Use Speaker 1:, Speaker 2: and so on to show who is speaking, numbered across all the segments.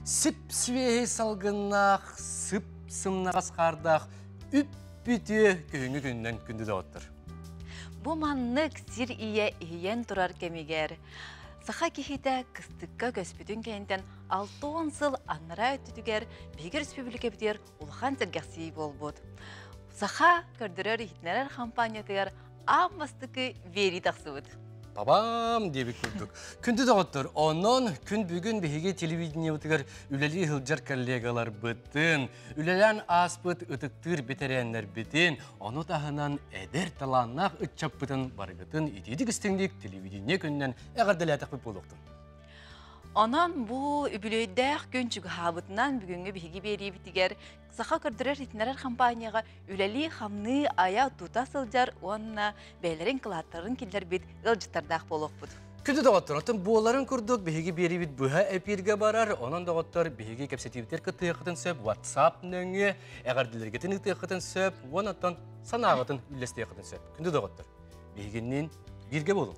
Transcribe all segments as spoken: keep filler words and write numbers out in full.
Speaker 1: Сіп-сібе салғыннақ, сып-сымнағас қардақ, үп-бүте күйіңі күннен күнді де оттыр.
Speaker 2: Бу маннык сир ие иен турар кемигер. Саха кихите кыстыкка көспүтүн кенттен алтын сыл аннара өттүгер Бейгер Республика битер улхан сергексий болбут. Саха көрдөрөр ихтнерер компаниятыгар аммастыкы вери тақсыбыд.
Speaker 1: Бабам дебек көрдік. Күнді дағыттыр. Онын күн бүгін бейге телевидение өтігер үлелі ғылжар коллегалар бұттын. Үлелен аспыт ұтықтыр бетеренлер бітін. Оны тағынан әдер таланнақ үтчап бұтын барғытын етедік істеңдік телевидение күннен әғарділі әтіқ бұп болуқтын.
Speaker 2: Онан бу үбілөйдәқ күн жүгі хабытынан бүгінгі бейге бері бітігер Саха көрдірер итнерер компанияға үләли хамны ая тута сылжар, онына бәйлерін қылаттарын келдер бет ғылжыттардақ болуқ бұд.
Speaker 1: Күнді дағыттыр, отын боларын көрдік, бейге бері бет бұға әпирге барар, онан дағыттыр бейге кәпсетивтер қытықытын сөп, WhatsApp нөңі, әғарділергетін ұтықытын сөп, онаттан санағытын үлестеқытын сөп. Күнді дағыттыр, бейгеннен бірге болу.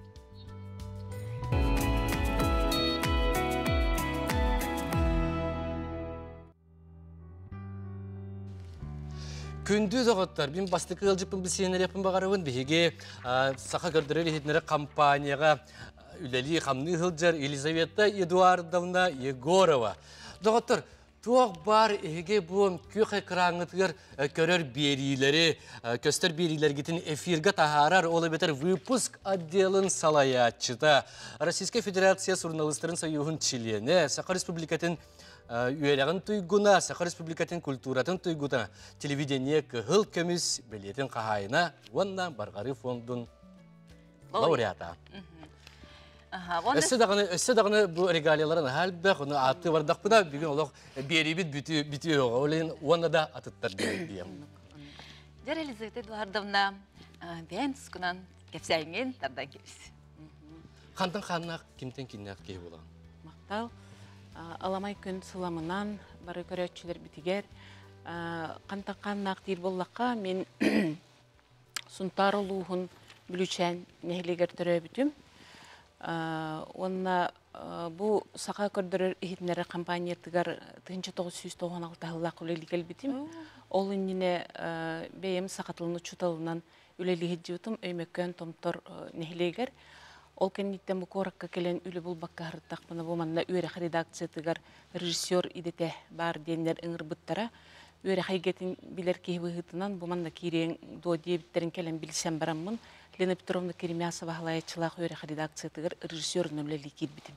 Speaker 1: Күнді дағыттар, мен бастықы ғылжыппын біз сенер япын бағарауын бейге сақа көрдірер етінері компанияға үләли қамны ғылжар Елизавета Эдуардовна Егорова. Дағыттар, туақ бар еге бұл көк экраңытығыр көрер берилері, көстер берилер гетін эфирға тахарар, олы бетер выпуск отделын салаятчыта. Российская Федерация журналистерін союғын члены, Сақа Республикатын Үйелеген тұйгуна, Сақа Республикатын культуратын тұйгуна, телевидение кығыл көміз білетін қағайына, онна барғары фондын лауреата. Өсі дағыны бұл регалияларын әлбәқ, оны аты бардақ бұна, бүгін олық беребет біті оға, олайын онна да атыттар дейм.
Speaker 2: Жар Елизавета Эдуардовна, бәйін тұскынан кепсәйінген тардан кепсі.
Speaker 1: Қантын қаннақ, кемтен кеннақ кей болған?
Speaker 3: Мақтал. Аламай күн сыламынан бары көрәтшілер бітігер. Қантаққаннақ дейір боллаққа мен сұнтар ұлуғын бүлічән нәхілегер түрі бүтім. Онына бұл сақа көрдірір ехетінері компаниятығар тығынчы тоғыз жүз тоқсан алты ғылақ үлелігел бітім. Ол үніне бәйім сақатылыны чуталынан үлелігет жеутім өймеккен томтор нәхілегер. Ол кәнеттен бұл қораққа келен үлі бұл баққа ғырттақпыны болманына өрек редакциятығар режиссер идете бар денлер ұңыр бұттара. Өрек айгетін білер кейбі ғытынан болманна кейрең до дебіттерін келен білсен барамын. Лена Петровна Керемясова ғалайатшылақ өрек редакциятығар режиссерін өлелі кейд бітім.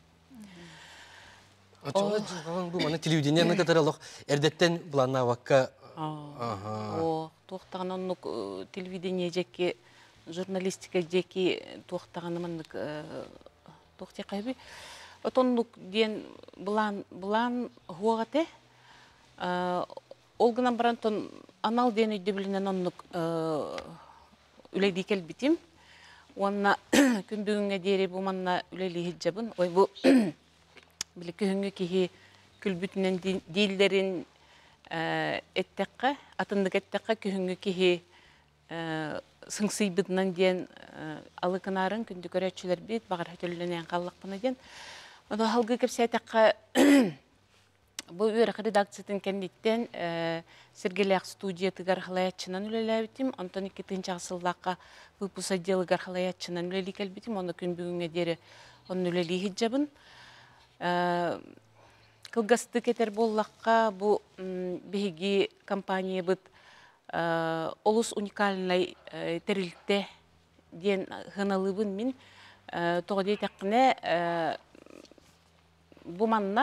Speaker 1: Бұл маны телевидениені қатаралық әрдеттен бұланна ваққа...
Speaker 3: Тоқтаған онық телевидение жеке журналистика жеки тоқтағанымындық тоқте қайбы. Отонлық ден бұлан хуағаты. Олғынан барантон анал ден үйді білінен онлық үлейді кел бітім. Онына күн бүгінге дейірі бұманна үлейлі хиджабын. Ой, бұл білі күйінгі кейі күл бүтінен дейлдерін әттәққа, атындық әттәққа күйінгі кейі сыңсый бұдынан ден алықынарын күнді көрәтшілер бейт, бағар хөтелінен қаллақпына ден. Оны халғы көпсі әтіққа бұл өріқ редакциятын кәндеттен Сергеляқ студиятығар қалаятшынан үлелі әбітім. Онтан екі тыңча ғасылдаққа выпус отделығар қалаятшынан үлелі кәлбітім. Оны күн бүгінге дері оның үлелі хиджабын. Қылғасты кетер боллаққа бұл бейгі компания бұд олыс уникальный терилте ден ғыналыбын мен тоғыдей тәқіне бұманна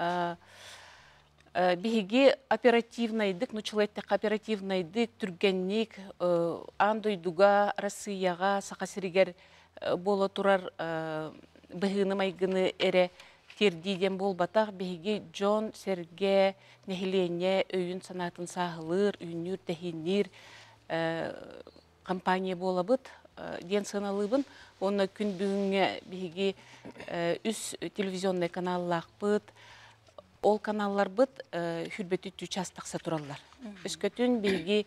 Speaker 3: бейге оперативнайдық, нұчылайттық оперативнайдық түргеннік андойдуға, Россияға, сақасырегер бола тұрар бұғыны майгыны әрі тердиден бол батақ бейге Джон, Серге, нәхілене, өйін санатын сағылыр, үйінер, тәхінер компания бола бұд, ден сыналыбын. Оны күн бүгінге бейге үс телевизионный каналлақ бұд, ол каналлар бұд хүрбеті түчастақса тұралар. Үскөтін бейге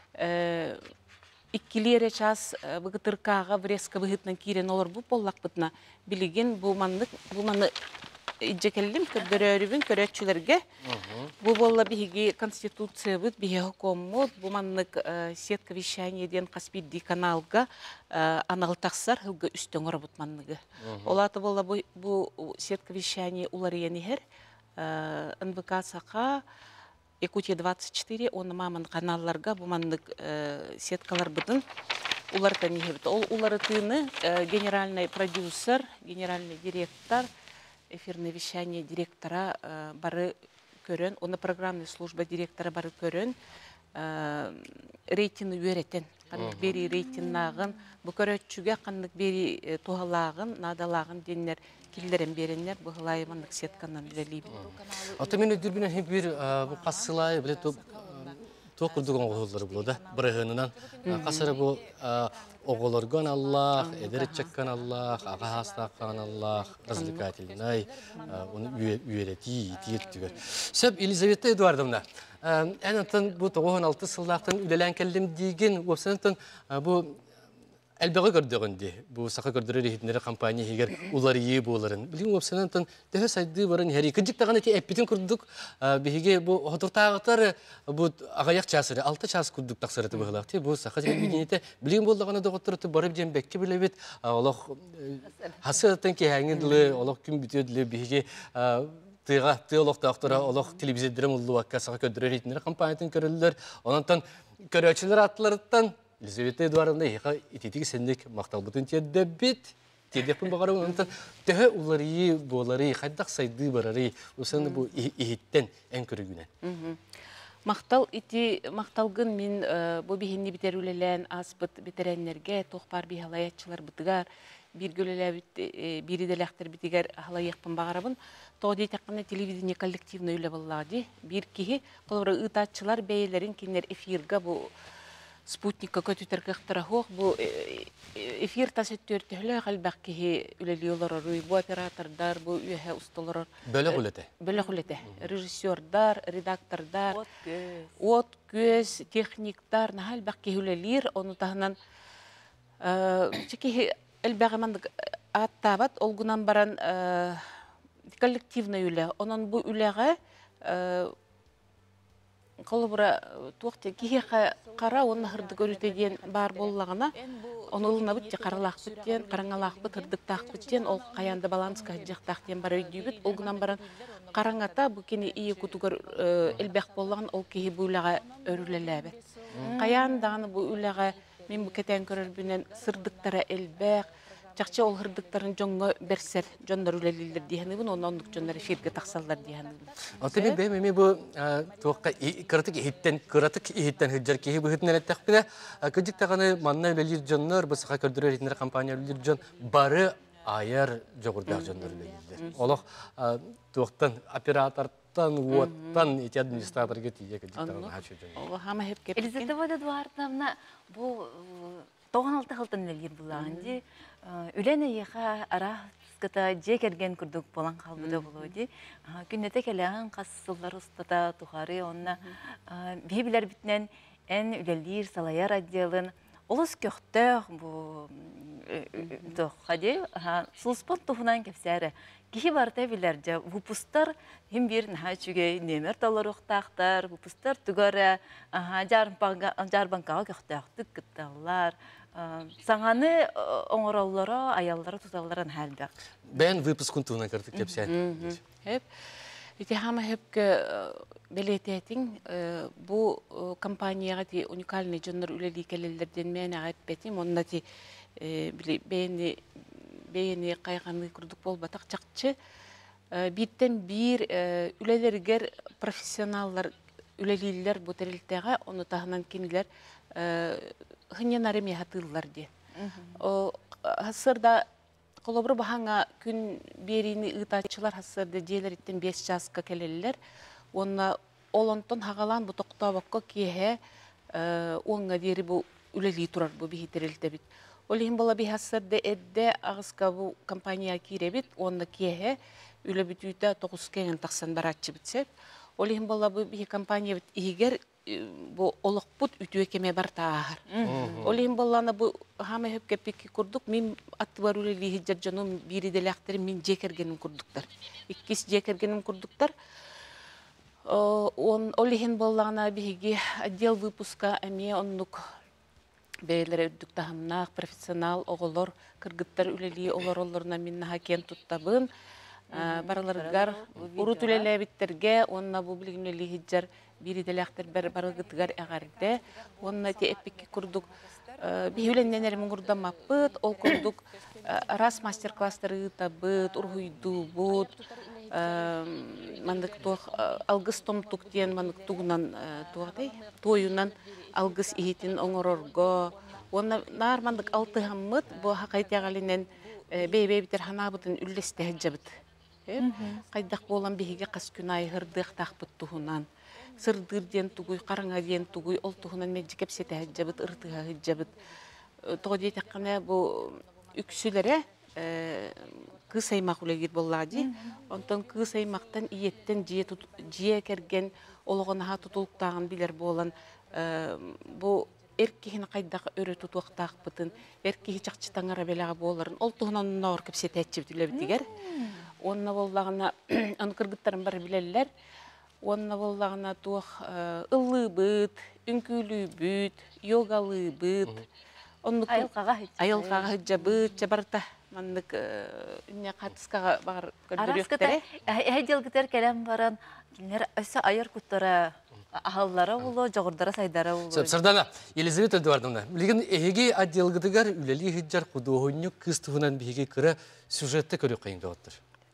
Speaker 3: иккилері час бұғытырқаға врезка бұғытынан кейрен олар бұл боллақ бұдына білеген бұл маны ижекелдим көрдөрөрүбүн көрөчүлөргө. Бу болла биги конституция бит биги хокоммут бу маннык сетка вещаниеден Каспийди каналга аналтаксар хылга үстөң орбут манныгы. Олаты болла бу сетка вещание улар енихер эн вэ ка сака Якутия двадцать четыре оны маман каналларга бу маннык сеткалар бытын улар танихер. Ол улары тыны генеральный продюсер, генеральный директор эфирное вещание директора бары көрөн, оны программный служба директора бары көрөн, рейтинг үйрөтен, кандык бери рейтингнагын, бу көрөтчүгө кандык бери тухалагын, надалагын деннер килдерен береннер бу хылаймандык сетканан билелип.
Speaker 1: Ата мен өдүрбүнөн хеп бир бу кассылай биле топ курдуган оголор болду. Бирыгынан касары бу оголоргон Аллах, эдерчеккан Аллах, агастаккан Аллах, развлекательный, уну үйрөти, тиеттүгөр. Сөп Елизавета Эдуардовна, энтен бу тогон алты сылдактын үлелен келдим деген, опсентен бу Әлбәгә көрдөгөндө бу сака көрдөрөр ихнере компания һигер улар ие буларын. Билим опсенантан дәһә сайды барын һәри кыҗык тагын эти эппитин курдук биһиге бу хотуртагытар бу агаяк часыры алты час курдук таксырыты булакты. Бу сака телевидениете билим булдыганы доготтырты барып жембекке билебит. Аллах хасыртын ки хәңгедле, Аллах күн бүтөдле биһиге тыга теолог доктора Аллах телевизиядерем уллуакка сака көрдөрөр ихнере компаниятын көрөллөр. Онантан көрөчүлөр атларыттан Елизавета Эдуардовна һига ититиги сендик мактал бутун тиедде бит. Тиедепин багарып, онтан төһө улары болары хайдак сайды барары. Осаны бу ихиттен эн көрүгүнөн.
Speaker 3: Мактал ити макталгын мен бу бихинни битерүлелен аспыт битереннерге тохпар бихалаятчылар бытыгар биргөлеле бириделектер битигер халаякпын багарабын. Тоди такны телевидение коллективный үле боллади. Бир кихи колора ытатчылар бейлерин кинер эфирга бу спутникка көтүтер кыктырахок бу эфир тасеттөртөлө калбакки үлелиолор бу оператордар бу үһө усталар
Speaker 1: бөлө гулете
Speaker 3: бөлө гулете режиссердар редактордар от көз техниктар нахал бакки үлелир ону тахнан чеки элбагамандык аттабат олгунан баран коллективный үле онун бу үлеге Колобра туакта кихе кара онна хырды көрүтеден бар боллагына онулна бит каралак биттен караңалак бит хырдык так биттен ол каянда баланска жактактен бар өйдүбүт олгунан баран караңата бу кини ии кутугөр элбек боллаган ол кихи буйлага өрүлелебе каяндагы бу үлага мен бу кетен көрөрбүнөн сырдыктара элбек Чакча ол хырдыктарын жоңго берсер, жондор үлелилер дияһыныбын, оннук жондор эфирге таксаллар дияһыныбын.
Speaker 1: Аты бе мен бу тоққа кыратык ихиттен, кыратык ихиттен хыджар кихи бу хитнелет тахпида, кыжык таганы манна үлелир жоннор, бу сака көрдөрөр хитнер компания үлелир жон бары аяр жогурдак жондор үлелилер. Олох тоқтан оператортан, уоттан эти администраторга тие кыжык таганы хачу жон.
Speaker 3: Ол хама хеп кеп.
Speaker 2: Елизавета Эдуардовна бу тогон алты хылтын үлелир булаганди. Үләне яха ара ската жекерген күрдүк болан калбыда болоди. Күннете келеген кассыллар устата тухары онна бибилер битнен эн үлелир салаяр отделын олус көктө бу тохади сулспот тухунан кепсәре. Кихи барта билерже выпустар хим бир нахачуге немер таларыктактар выпустар тугара жарбанга жарбанга көктөктүк кытталар. Саңаны оңороллары, аяллары туталларын хәлбәк.
Speaker 1: Бән выпускун туна кырдык кепсән.
Speaker 3: Хеп. Ите хама хепке белететин бу компанияга ти уникальный жоннор үлели келелерден мен айтпетим. Онда ти бейни бейни кайганы курдук болбатак чакчы. Биттен бир үлелергер профессионаллар үлелилер бу терилтеге оны тагынан кинилер хынен ареме хатыллар де. Хасырда колобру баханга күн берини ытачылар хасырда желериттен беш жаска келелер. Онна олонтон хагалан бу токтабакка кие онга дери бу үлели турар бу бихитерилте бит. Олихин бола би хасырда эдде агыска бу компания киребит, онда кие үле бүтүтө тогуз кенен таксан баратчы битсет. Олихин бола бу би компания бит игер бу олоқпут үтүе кеме бар таар. Олин боллана бу хама хөп кепики курдук мин атты бар үлели хиджар жаным бири делактер мин жекергеним курдуктар. Иккис жекергеним курдуктар. Он олин боллана биги отдел выпуска эме оннук бейлер өддүк тахамнак профессионал оголор кыргыттар үлели олороллорна мин хакен туттабын. Бараларгар урут үлелебиттерге онна бу билгинели хиджар бири делактер бер барыгытыгар агарде онна те эпикки курдук биюленненер муңурдамаппыт ол курдук раз мастер класстары табыт ургуйду бут мандык тох алгыс томтук тен мандык тугунан тугай тоюнан алгыс ихитин оңорорго онна нар мандык алты хаммыт бу хакайтягалинен бейбейтер ханабытын үллесте хаджабыт кайдак болан биһиге кас күн айгырдык такпыт туһунан сырдыр ден тугуй караңа ден тугуй ол туһунан меджикеп сете хаджабыт ыртыга хаджабыт тоди таккана бу үксүлере кыз аймак үлегир боллади онтон кыз аймактан иеттен жие жие керген ологонаха тутулуктагын билер болан бу эркихин кайдак өрө тутуктакпытын эркихи чакчытаңара белага боларын ол туһунан ноор кеп сете хаджабыт онна боллагына аны кыргыттарын бар билелер. Онна боллагына тух ыллыбыт, үңкүлүбүт, йогалыбыт. Оннук
Speaker 2: айылкага
Speaker 3: айылкага жабыт, жабарта мандык үнне катыскага бар көрдөрөктөр.
Speaker 2: Айдылгытер келем баран кинер өсө айыр куттара ахаллара боло, жогордара сайдара боло.
Speaker 1: Сырдана, Елизавета Эдуардовна, билген эге отделгытыгар үлели хиджар кудугуннук кыз туһунан биһиге кыра сюжетте көрө кыйынга оттур.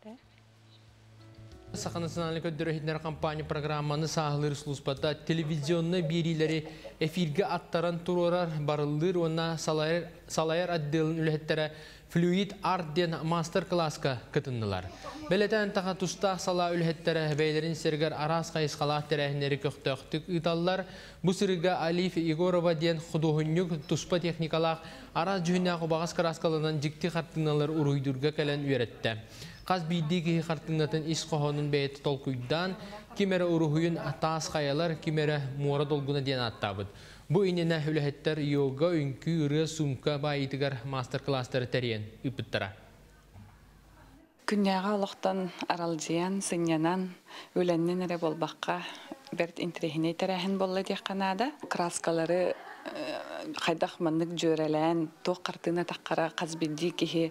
Speaker 4: Саха национальный көддөрөһүннөр компания программаны саалыр службада телевизионный берилери эфирге аттаран турурар барылыр онна салайыр салайыр отделын үлеттері флюид арт ден мастер-класска кытыннылар. Белетен таға туста сала үлеттері бейлерин сергер арас қайысқалақ тәрәхінері көқтөқтік ұталылар. Бұ сырыға Алиф Егорова ден құдуғыннюк туспа техникалақ арас жүхіннағы бағас қарасқалынан жікті қартыналар ұруйдырға кәлін үйретті. Қаз бейдегі қартыңнатын ис қоғының бәйті толкуйдан кемері ұрухуын таас қаялар кемері муара долгуна ден аттабыд. Бұ инене үләхеттер йога, үнкі, үрі, сумка байытығар мастер-кластары тәрен үпіттіра.
Speaker 5: Күнняға олықтан аралжиян, сынянан, өләннен әрі болбаққа бәрт интерехіне тәрәхін болы дек қанада. Краскалары қайдақ мандық жөрелән, тоқ қартына таққара қаз білді кеге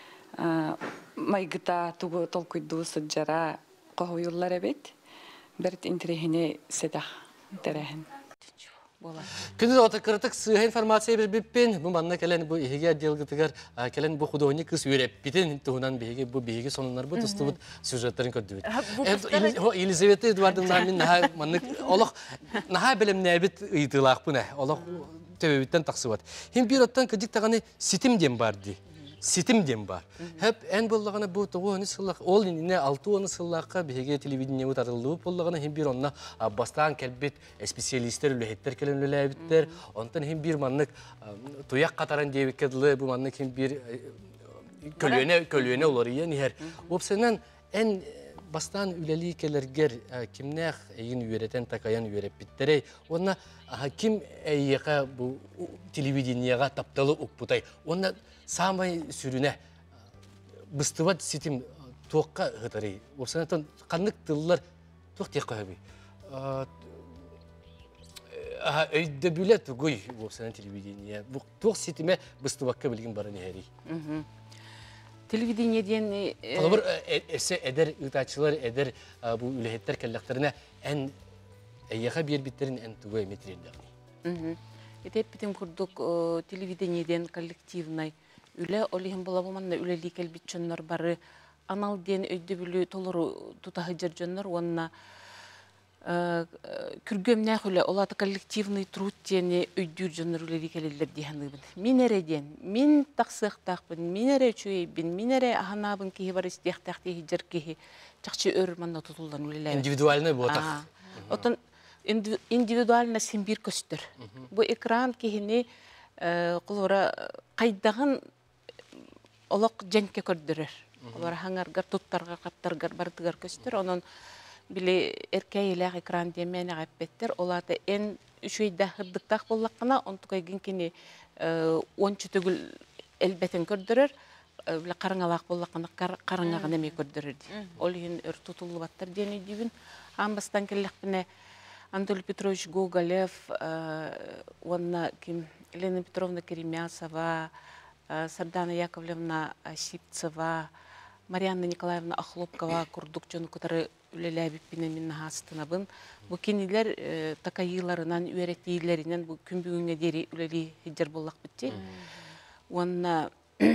Speaker 5: майгыта тугу толкуйду сыджара қоғуюллар әбет. Бәрт интерехіне седақ тәрәхін.
Speaker 1: Күнді оты кыртык сыға информация бір біппен, бұл манна кәлен бұл ехеге отделгітігер, кәлен бұл құдуғыны кыз үйреп бітін, тұғынан бейге бұл бейге сонынлар бұл тұсты бұл сюжеттарын көрді бет. Елизавета Эдуардовна мен наға манны олық, наға білім нәбіт ұйытылақ бұна, олық төбебіттен тақсы бат. Хем бір оттан күдік тағаны ситим дем барды. Ситим дем бар. Хеп ән боллағаны бұл тоғуыны сыллақ, ол иніне алты оны сыллаққа бейге телевидение ұтарылығы боллағаны хем бір онына бастаған кәлбет специалистер үләхеттер кәлін үләбіттер. Онтан хем бір маннық тұяқ қатаран дейбік кәділі, бұл маннық хем бір көлуене олар ие нехер. Опсынан ән бастан үләлі кәлергер кімнәқ әйін үйретен такаян үйреп біттерей. Онна кім әйеға бұл телевидениеға тапталы ұқпытай. Онна самай сүрүнә быстыват ситим тоққа ғытарей. Опсанатан қанық тылылар тоқ тек қойбей. Өйді бүлі түгөй опсанан телевидение. Тоқ ситиме быстываққа білген барын әрей.
Speaker 3: Телевидениеден...
Speaker 1: Қолыбыр әсі әдір ұтачылар, әдір бұл үләхеттер кәлләқтеріне ән әйеға бер біттерін ән түгөй метрелдіғни.
Speaker 3: Етеп бітім күрдік телевидениеден коллективнай үлі олиғын болабыманна үлелі кәлбет жонлар бары анал ден өйді бүлі толыру тұтағы жер жонлар онына күргөмнәқ үлі олаты коллективный труд дені өйдір жонлар үлелі кәлелер дейханығын. Мен әреден, мен тақсықтақпын, мен әрі чөйбін, мен әрі ағанабын кейі бар істияқтақ жер кейі жақшы өр манна тұтылдан үлелі.
Speaker 1: Индивидуальный ботақ.
Speaker 3: Отын индивидуально симбир көстір. Бұл экран кейіні құлыра қайдағын олық жәнке көрдірір. Олар хаңарғар, тұттарға, қаптарғар, бардығар көстір. Оның Біле әркәйеләғ экран демен әғаппеттер. Оларды ән үшейді ғырдықтақ боллаққына, онтықайгін кені ончы түгіл әлбәтін көрдірір, біле қарыңалақ боллаққына қарыңағын әме көрдірір. Ол ең өр тұтылы баттар дені дейбін. Амбастан келләқпіне Анатолий Петрович Гоголев, онна кем Елена Петровна Керемясова, Сардана Яковлевна Сипцева, Марьяна Николаевна Ахлопкова, Курдук жону кутары үлеләбіп бінен мен астынабын. Бұл кенелер такайыларынан, үйәреттейлерінен бұл күн бүгінге дері үлелі хеджер боллақ бітті. Онна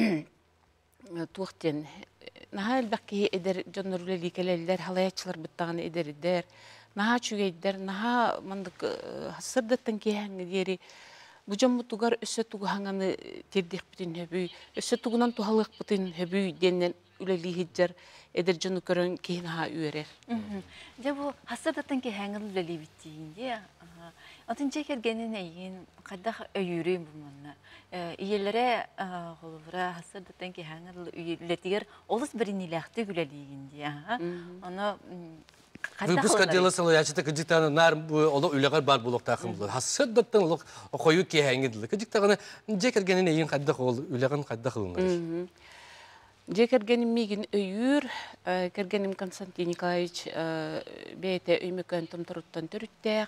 Speaker 3: туқтен, наға әлбәкке едер жоныр үлелі келелер, халаятчылар біттағаны едер едер, наға чүгейдер, наға мандық сырдаттан кейхәңі дері, Бұл жамы туғар өсі туғы хаңаны тердек бітін хөбүй, өсі туғынан туғалық бітін хөбүй деннен үлелі хеджер, эдер жону көрөн кейін ха үйерер.
Speaker 2: Де бұл хасырдаттан ке хәңіл үлелі біттейінде, атын жекергенін әйін қайдақ өйірейін бұл мұнна. Иелері қолывыра хасырдаттан ке хәңіл үлетігер олыс бірін иләқті үлелейінде. Оны
Speaker 1: Выпуска деласылы яшыта кыжыктаны нар оло үлегар бар булук такым булу. Хасырдаттан оло кою кехеңидиле. Кыжыктаганы жекергенин эйин кадда кол үлеган кадда кылынган.
Speaker 3: Жекергеним мигин өйүр, кергеним Константин Николаевич бейте өймөкөн томторуттан төрүттәк.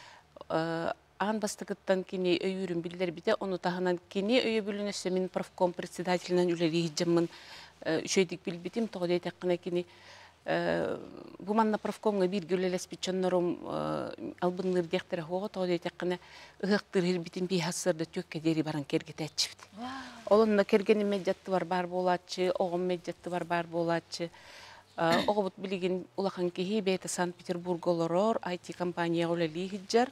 Speaker 3: Ан бастыгыттан кини өйүрүн билдер бите, onu таханан кини өйө бүлүнөсө мен профком председателинен үлели хиджамын үшөйдик билбитим, тогда этеккана кини Bu manna profkomga bir gülleles biçonnorum albınlar dehtere hoğu toğda etekkine ıhıqtır hirbitin bir hasırda tökke deri baran kergete etçibdi. Olunna kergenin medyattı var bar bolatçı, oğun medyattı var bar bolatçı. Oğu bud biligin ulaqan kehi beyte Sankt Peterburg oloror, I T kampanya oleli hiccar.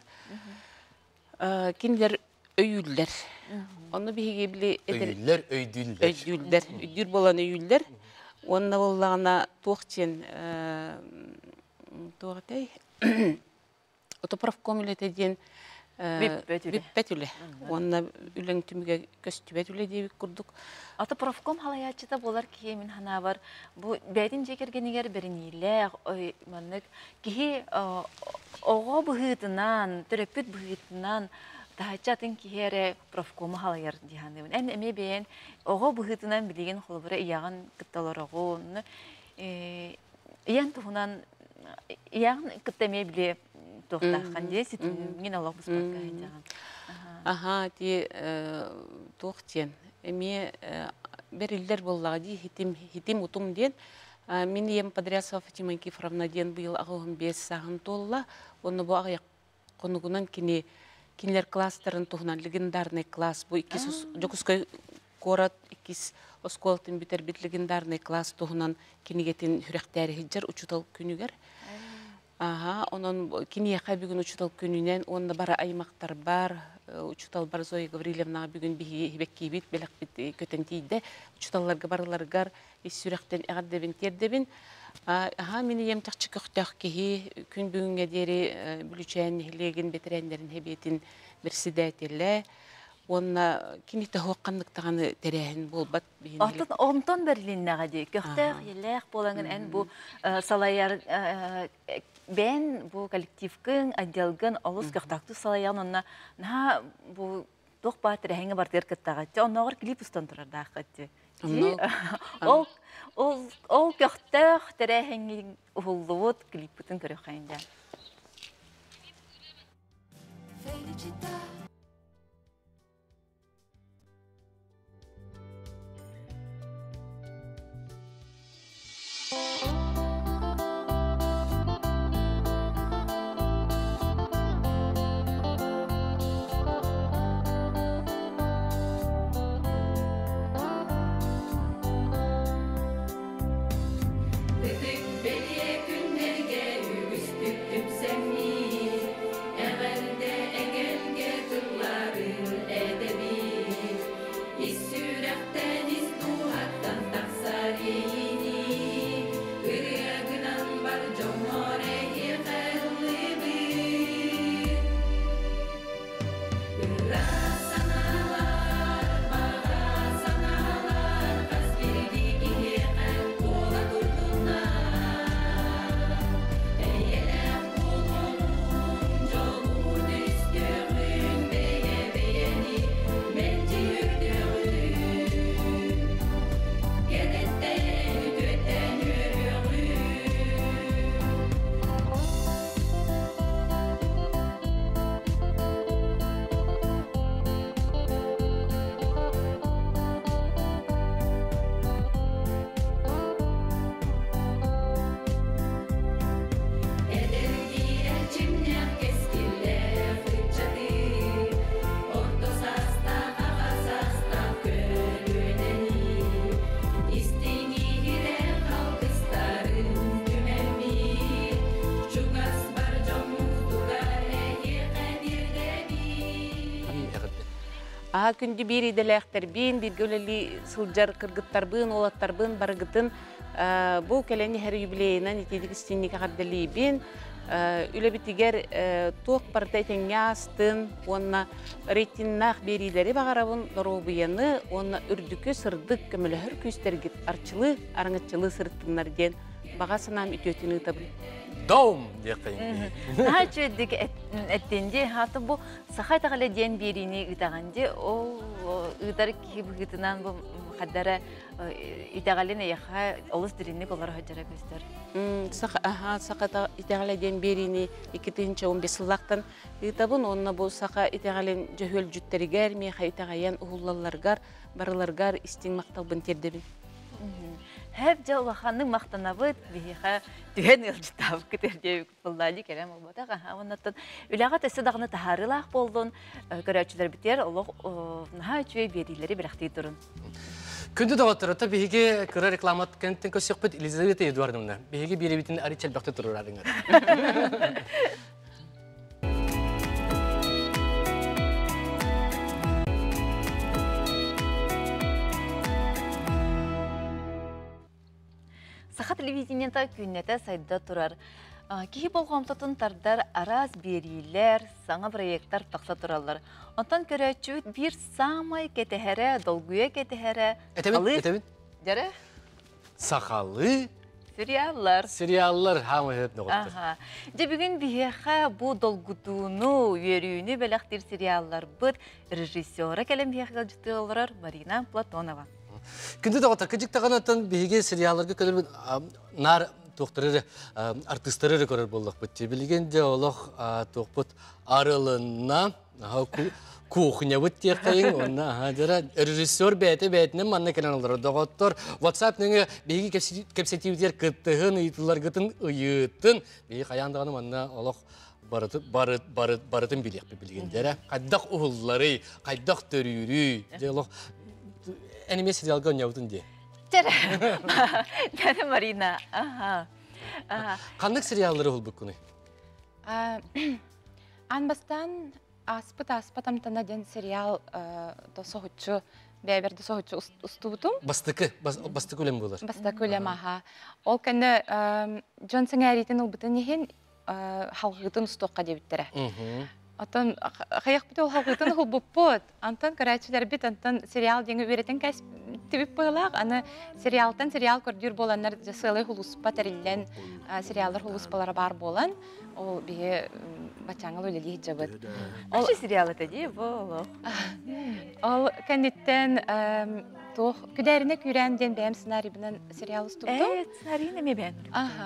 Speaker 3: Kinler öyüller. Onu bir bile
Speaker 1: Öyüller, öydüller.
Speaker 3: Öydüller, öydür bolan öyüller. Онна боллағына тоқтен тоғытай отоправком үлетеден біппет үлі. Онна үлің түміге көстібет үлі дейбік күрдік.
Speaker 2: Отоправком халаячыта болар кеймен хана бар. Бұл бәдін жекергенігер бірін елі, кейі оға бұғытынан, түреппет бұғытынан Тахачатын кихере профкома халайар диханыбын. Ән әме бейін оға бұғытынан білеген қолыбыра ияған кытталарағын. Иян тұғынан, ияған кыттаме біле тоқтаққан де, сетімген алақ бұспаққа айтаған.
Speaker 3: Аха, де тоқтен. Әме бәрілдер боллаға де, хитим ұтым ден. Мен ем Подрясова Фатима Кифровна ден бұйыл ағығын бес сағын толла. Оны бұл ағаяқ қонығынан кене Кинлер кластерын туғынан легендарный класс. Бұл икис Жокускай город, икис осколтын бітер бит легендарный класс туғынан кенегетін хүректәрі хиджар учутал күнігер. Онын кенеяқа бүгін учутал күнінен, онында бара аймақтар бар, учутал бар Зоя Гаврилевна бүгін бекке бит, белек бит көтен тейді. Учуталларға барыларғар, сүректен әғаддебін, тердебін. Аха, мені емтақчы көқтақ кеhi, күн бүгінге дері бүлічән хилеген бетерәндерін хебетін бірсідәтелі. Онна кенеті хоққандықтағаны тәрәхін бол бат.
Speaker 2: Онтон бәрліннәға де, көқтақ еләқ болаңын ән бұл салайар бән бұл коллективкін, отделгін, олыс көқтақты салаян, онна бұл тоқ ба тәрәхіңі бар дәркіттаға. Оннағыр клип ұстан тұрарда аққатты. Ол көқтақ тәрәхіңі ұғылуыд клиппітін көрі қайында.
Speaker 6: Get
Speaker 3: А күнді бир иделектер бин, бир гөлели сылжар кыргыттар бин, олаттар бин, барыгытын бу келени her юбилейнан итедик стенник ағардали бин. Үлі бітігер тоқ бардай тәңястын, онна рейтиннақ берилері бағарабын дорубияны, онна үрдікі сырдық көміліғір көстергет арчылы, араңатчылы сырттынлар ден бағасынан үтетіні табыл.
Speaker 1: Даум деқайын.
Speaker 2: Наға чөйдік әттенде, хаты бұл сақай тағылы ден беріне үтағанде, ол үтар кейбігітінен бұл қаддара үтағалын аяқа олыс дірінік олар ғаджара көстер.
Speaker 3: Сақата итәғалы ден беріне екі мың он бес сыллақтан үтабын, онына бұл сақа итәғалын жөхөл жүттерігер, меха үтәғаян ұғыллаларғар, барыларғар істен мақталбын тердебін.
Speaker 2: Хәп жа улаханның мақтанабыт, бейха түген ылжытабы күтердеу бұллады келем олбатаға. Оннаттан үліға төсі дағыны тахарылақ болдың, көрәчілер бітер, олық наға үчуе берилері бірақтай тұрын.
Speaker 1: Күнді дағыттырыта бейге көрі рекламат кәнттен көсек бұд Елизавета Эдуардовна. Бейге беребетін әрі чәлбақты тұрыр арыңар.
Speaker 2: Саха телевидениента күннәтә сайда турар. Кихи болғамтатын тардар араз берилер, саңа проекттар тақса туралар. Онтан көрәчүт бір самай кетехәрі, долгуя кетехәрі.
Speaker 1: Әтәбін, әтәбін?
Speaker 2: Жәрі?
Speaker 1: Сақалы?
Speaker 2: Сериаллар.
Speaker 1: Сериаллар хамы өп нұғыттыр.
Speaker 2: Же бүгін бейеқа бұ долгутуну, үйерүйіні бәліқтір сериаллар бұд режиссера кәлем бейеқал жүтті оларар Марина Платонова.
Speaker 1: Күнді дағыттар, күнжік тағанаттан бейге сериалларға көлір нар тоқтырыр, артыстырыр көрір болдық бұд. Білгенде олық тоқпыт арылына, кухня бұд тек қайын, режиссер бәйті-бәйтінен манна кәлен олар. Дағыттар, WhatsApp-ныңы бейге кәпсетивдер күттіғын, ұйтылар күтін, ұйытын, бейге қаяндағаны манна олық барытын білек білгендері. Қайдақ ұғыллары, қайдақ төрүйірі, әніме сериалға өңеудің де?
Speaker 2: Жәрі, жәрі Марина.
Speaker 1: Қандық сериаллары ол бүк күні?
Speaker 6: Анбастан аспыт-аспыт амтана ден сериал соғытшы, бәйберді соғытшы ұстуытым.
Speaker 1: Бастықы, бастықы өлем болар?
Speaker 6: Бастықы өлем, аға. Ол кәнді Джонсон әретін ұлбытын еген халғытын ұстуыққа дебіттірі. Антан қаяқ біті ол халқытын ұл бұппыт. Антан көрәтшілер біт, антан сериал деңі өретен кәс тібіп бұғылақ. Аны сериалтан сериал көрдір боланлар жасылы хұлыспа тәрілден сериалдар хұлыспалары бар болан. Ол бейе бачаңыл өлелі жабыд.
Speaker 2: Қашы сериал әтәде бұл?
Speaker 6: Ол кәнеттен күдәріне күрәнден бәйім сценарийбінен сериал ұстыптым.
Speaker 2: Ә, сценарийні ме бәйін?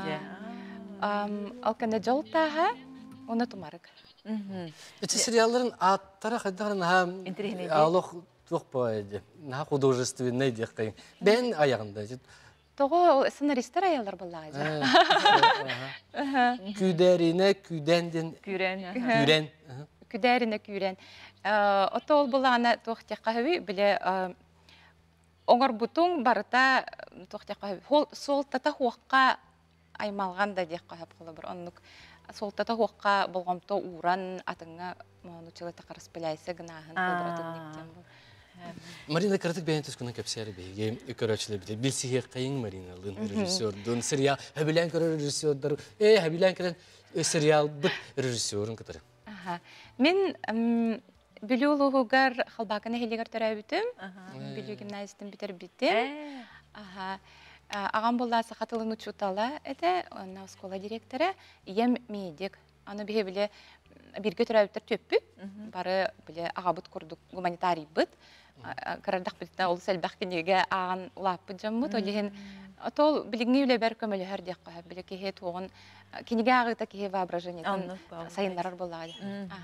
Speaker 6: Ол кәнде жолтаға, оны тұмарық.
Speaker 1: Эти сериалларын аттара қайдағын алық тоқ байды. Наға художественный дек қайын. Бән аяғында.
Speaker 6: Тоғы сценаристер аялар болағайды.
Speaker 1: Күдәріне күдәнден...
Speaker 2: Күрән.
Speaker 6: Күдәріне күрән. Оты ол болағына тоқ текқа хөбі, біле оңыр бұтың барыта тоқ текқа хөбі. Сол тата хуаққа аймалған да декқа хөбі қолы бір. Онық солтата хуаққа болғамто уран атыңа нучылы тақарыс біләйсі гынағын қылдыратын нектен бұл.
Speaker 1: Марина кірдік бәйін түскінің көпсәрі бейге көрәтшілі біде. Білсіге қайын Мариналың режиссердің сериал, әбілән көрі режиссердар, әй, әбілән көрі сериал бұд режиссердің күтірі.
Speaker 6: Мен білі ұлығығар қалбақыны хелігер түрәй бітім, білі гимназистін бітер бітім. Ағам болда сақатылын ұчутала әді, оны скола директоры, ем медик. Аны бе біле бірге түрәбіттер төппі, бары біле ағабыт көрдік гуманитарий бұд. Қарардақ білтіне ол сәлбәқ кенеге ағын ұлап бұд жамбыд. Ол білігіне үлі бәр көмілі әрдек қойып, біле кеге туғын, кенеге ағыта кеге воображениетін сайынларар болады.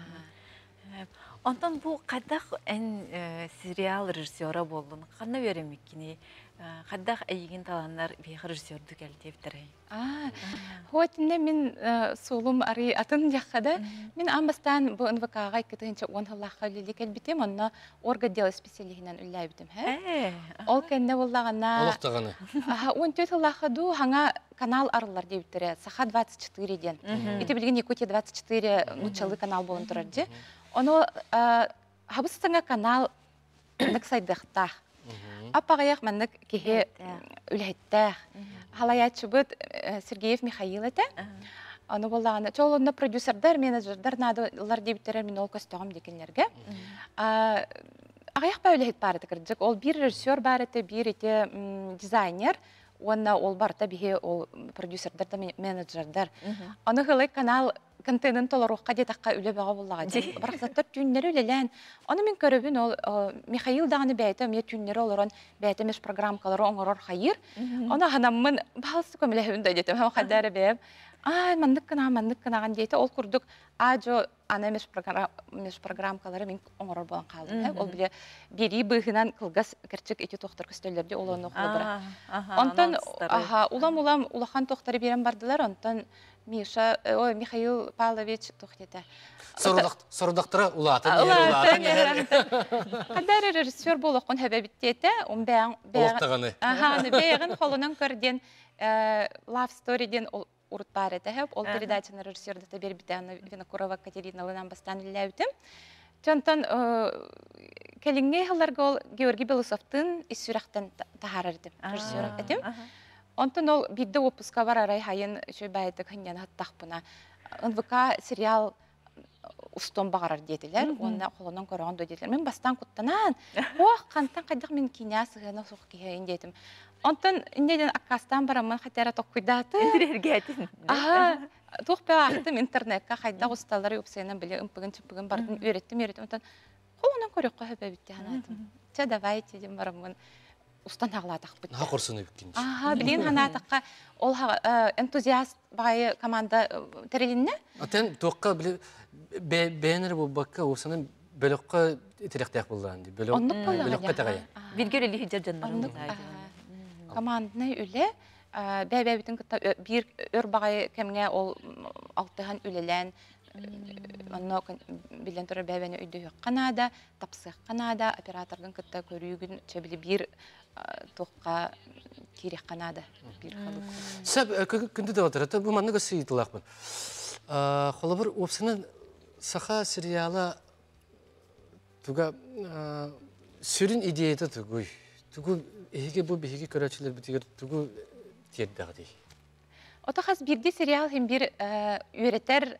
Speaker 2: Онтан бұл қадақ ән сериал режиссера болдың, қанна өремеккені? Қадақ әйген таланлар бейгі режиссерді кәлтептірі?
Speaker 6: Хойтінде мен солым ары атын жаққады. Мен амбастан бұл эн вэ ка-ға кетігінші он ғылаққа үлелі кәлбітем, онына орга дела специалігінен үлләй бітім. Ол кәнде болағына...
Speaker 1: Олықтағаны?
Speaker 6: он төрт ғылаққа ду хаңа канал арылар дептірі, Саха двадцать четыре-ден. Еті білген Якутия двадцать четыре нучалы канал болын тұрарды. Оны хабыстыңа канал маннык сайдыктах. Аппагаяк маннык кеге үлһеттах. Халаячыбыт Сергеев Михаил эте. Аны боллаганы чолонда продюсердар, менеджердар надылар дебиттерер мен ол көстөгөм декенлерге. Агаяк ба үлһет бары текердик. Ол бир режиссер бары те, бир эте дизайнер. Онна ол барта бихе ол продюсердар да менеджердар. Аны хылай канал контентын толорукка детакка үле бага буллага. Бараксаттар түннери үлелен. Аны мен көрөбүн ол Михаил даганы бәйте, мен түннери олорон бәйтемеш программалары оңорор хайыр. Аны ханаммын балсы көмөлөһүн да детем. Ха кадары беп. Ай, мандык кына, мандык кынаган дейте. Ол курдук ажо анамеш программ меш программалары мен оңорор болан калдым. Ол биле бери быгынан кылгас керчек эти токтор көстөллөрдө олону кылдыра. Онтон аха, улам-улам улахан токтары берен бардылар. Онтон Миша, ой, Михаил Павлович тохтета.
Speaker 1: Сорудактара улатын, улатын.
Speaker 6: Кадар режиссер болокон хебебиттете, он бәң
Speaker 1: бәң.
Speaker 6: Аха, бәгын холунан көрден Love Story ден урут бар эте хеп, ол передачаны режиссерді табер битаны Винокурова Катерина Лынан бастан үләутім. Чонтон келіңге хылларга ол Георгий Белусовтын исүрақтан тахарырдым, режиссер этим. Онтон ол бидді опуска бар арай хайын шөй бәйді күнген хаттақ бұна. эн вэ ка сериал устон бағарар деділер, онна қолынан көріған деділер. Мен бастан құттанан, оқ, қантан қайдақ мен киня сығына соқ кейін дедім. Онтон индейден аккастан барамын хаттара тоқ құйдаты.
Speaker 2: Интерергетін.
Speaker 6: Аха, тоқ бә ақтым интернетка қайдақ ұсталары өпсайынан біле үмпігін чүмпігін бардым, үйреттім, үйреттім. Онтон қолынан көрек қой өбе бітті ханатым. Че давайте дем барамын. Устан ағладақ бітті.
Speaker 1: Наға құрсыны бүткенші.
Speaker 6: Аха, білейін ханатаққа ол энтузиаст бағайы команда тәрелінне?
Speaker 1: Атен тоққа бәйінер бұл баққа осының бөліққа тіректәк болған дейді. Бөліққа тағайын.
Speaker 2: Біргер үлі хиджар жанларын
Speaker 6: команданы үлі, бәй-бәй-бітін бір өр бағайы кәмге ол алтыған үлелән, Онно билен турар бәбәне өйдө Канада, тапсык Канада, оператордың кытта көрүүгүн чебили бир тоққа керек Канада, бир халык.
Speaker 1: Сәп күндү да отыр, бу манны гысыйтылакмын. Холобур опсынын саха сериалы туга сүрүн идеяты тугуй. Тугу эге бу беге көрөчүлөр битигер тугу тердагы.
Speaker 6: Ота хас бирди сериал hem бир үйрөтер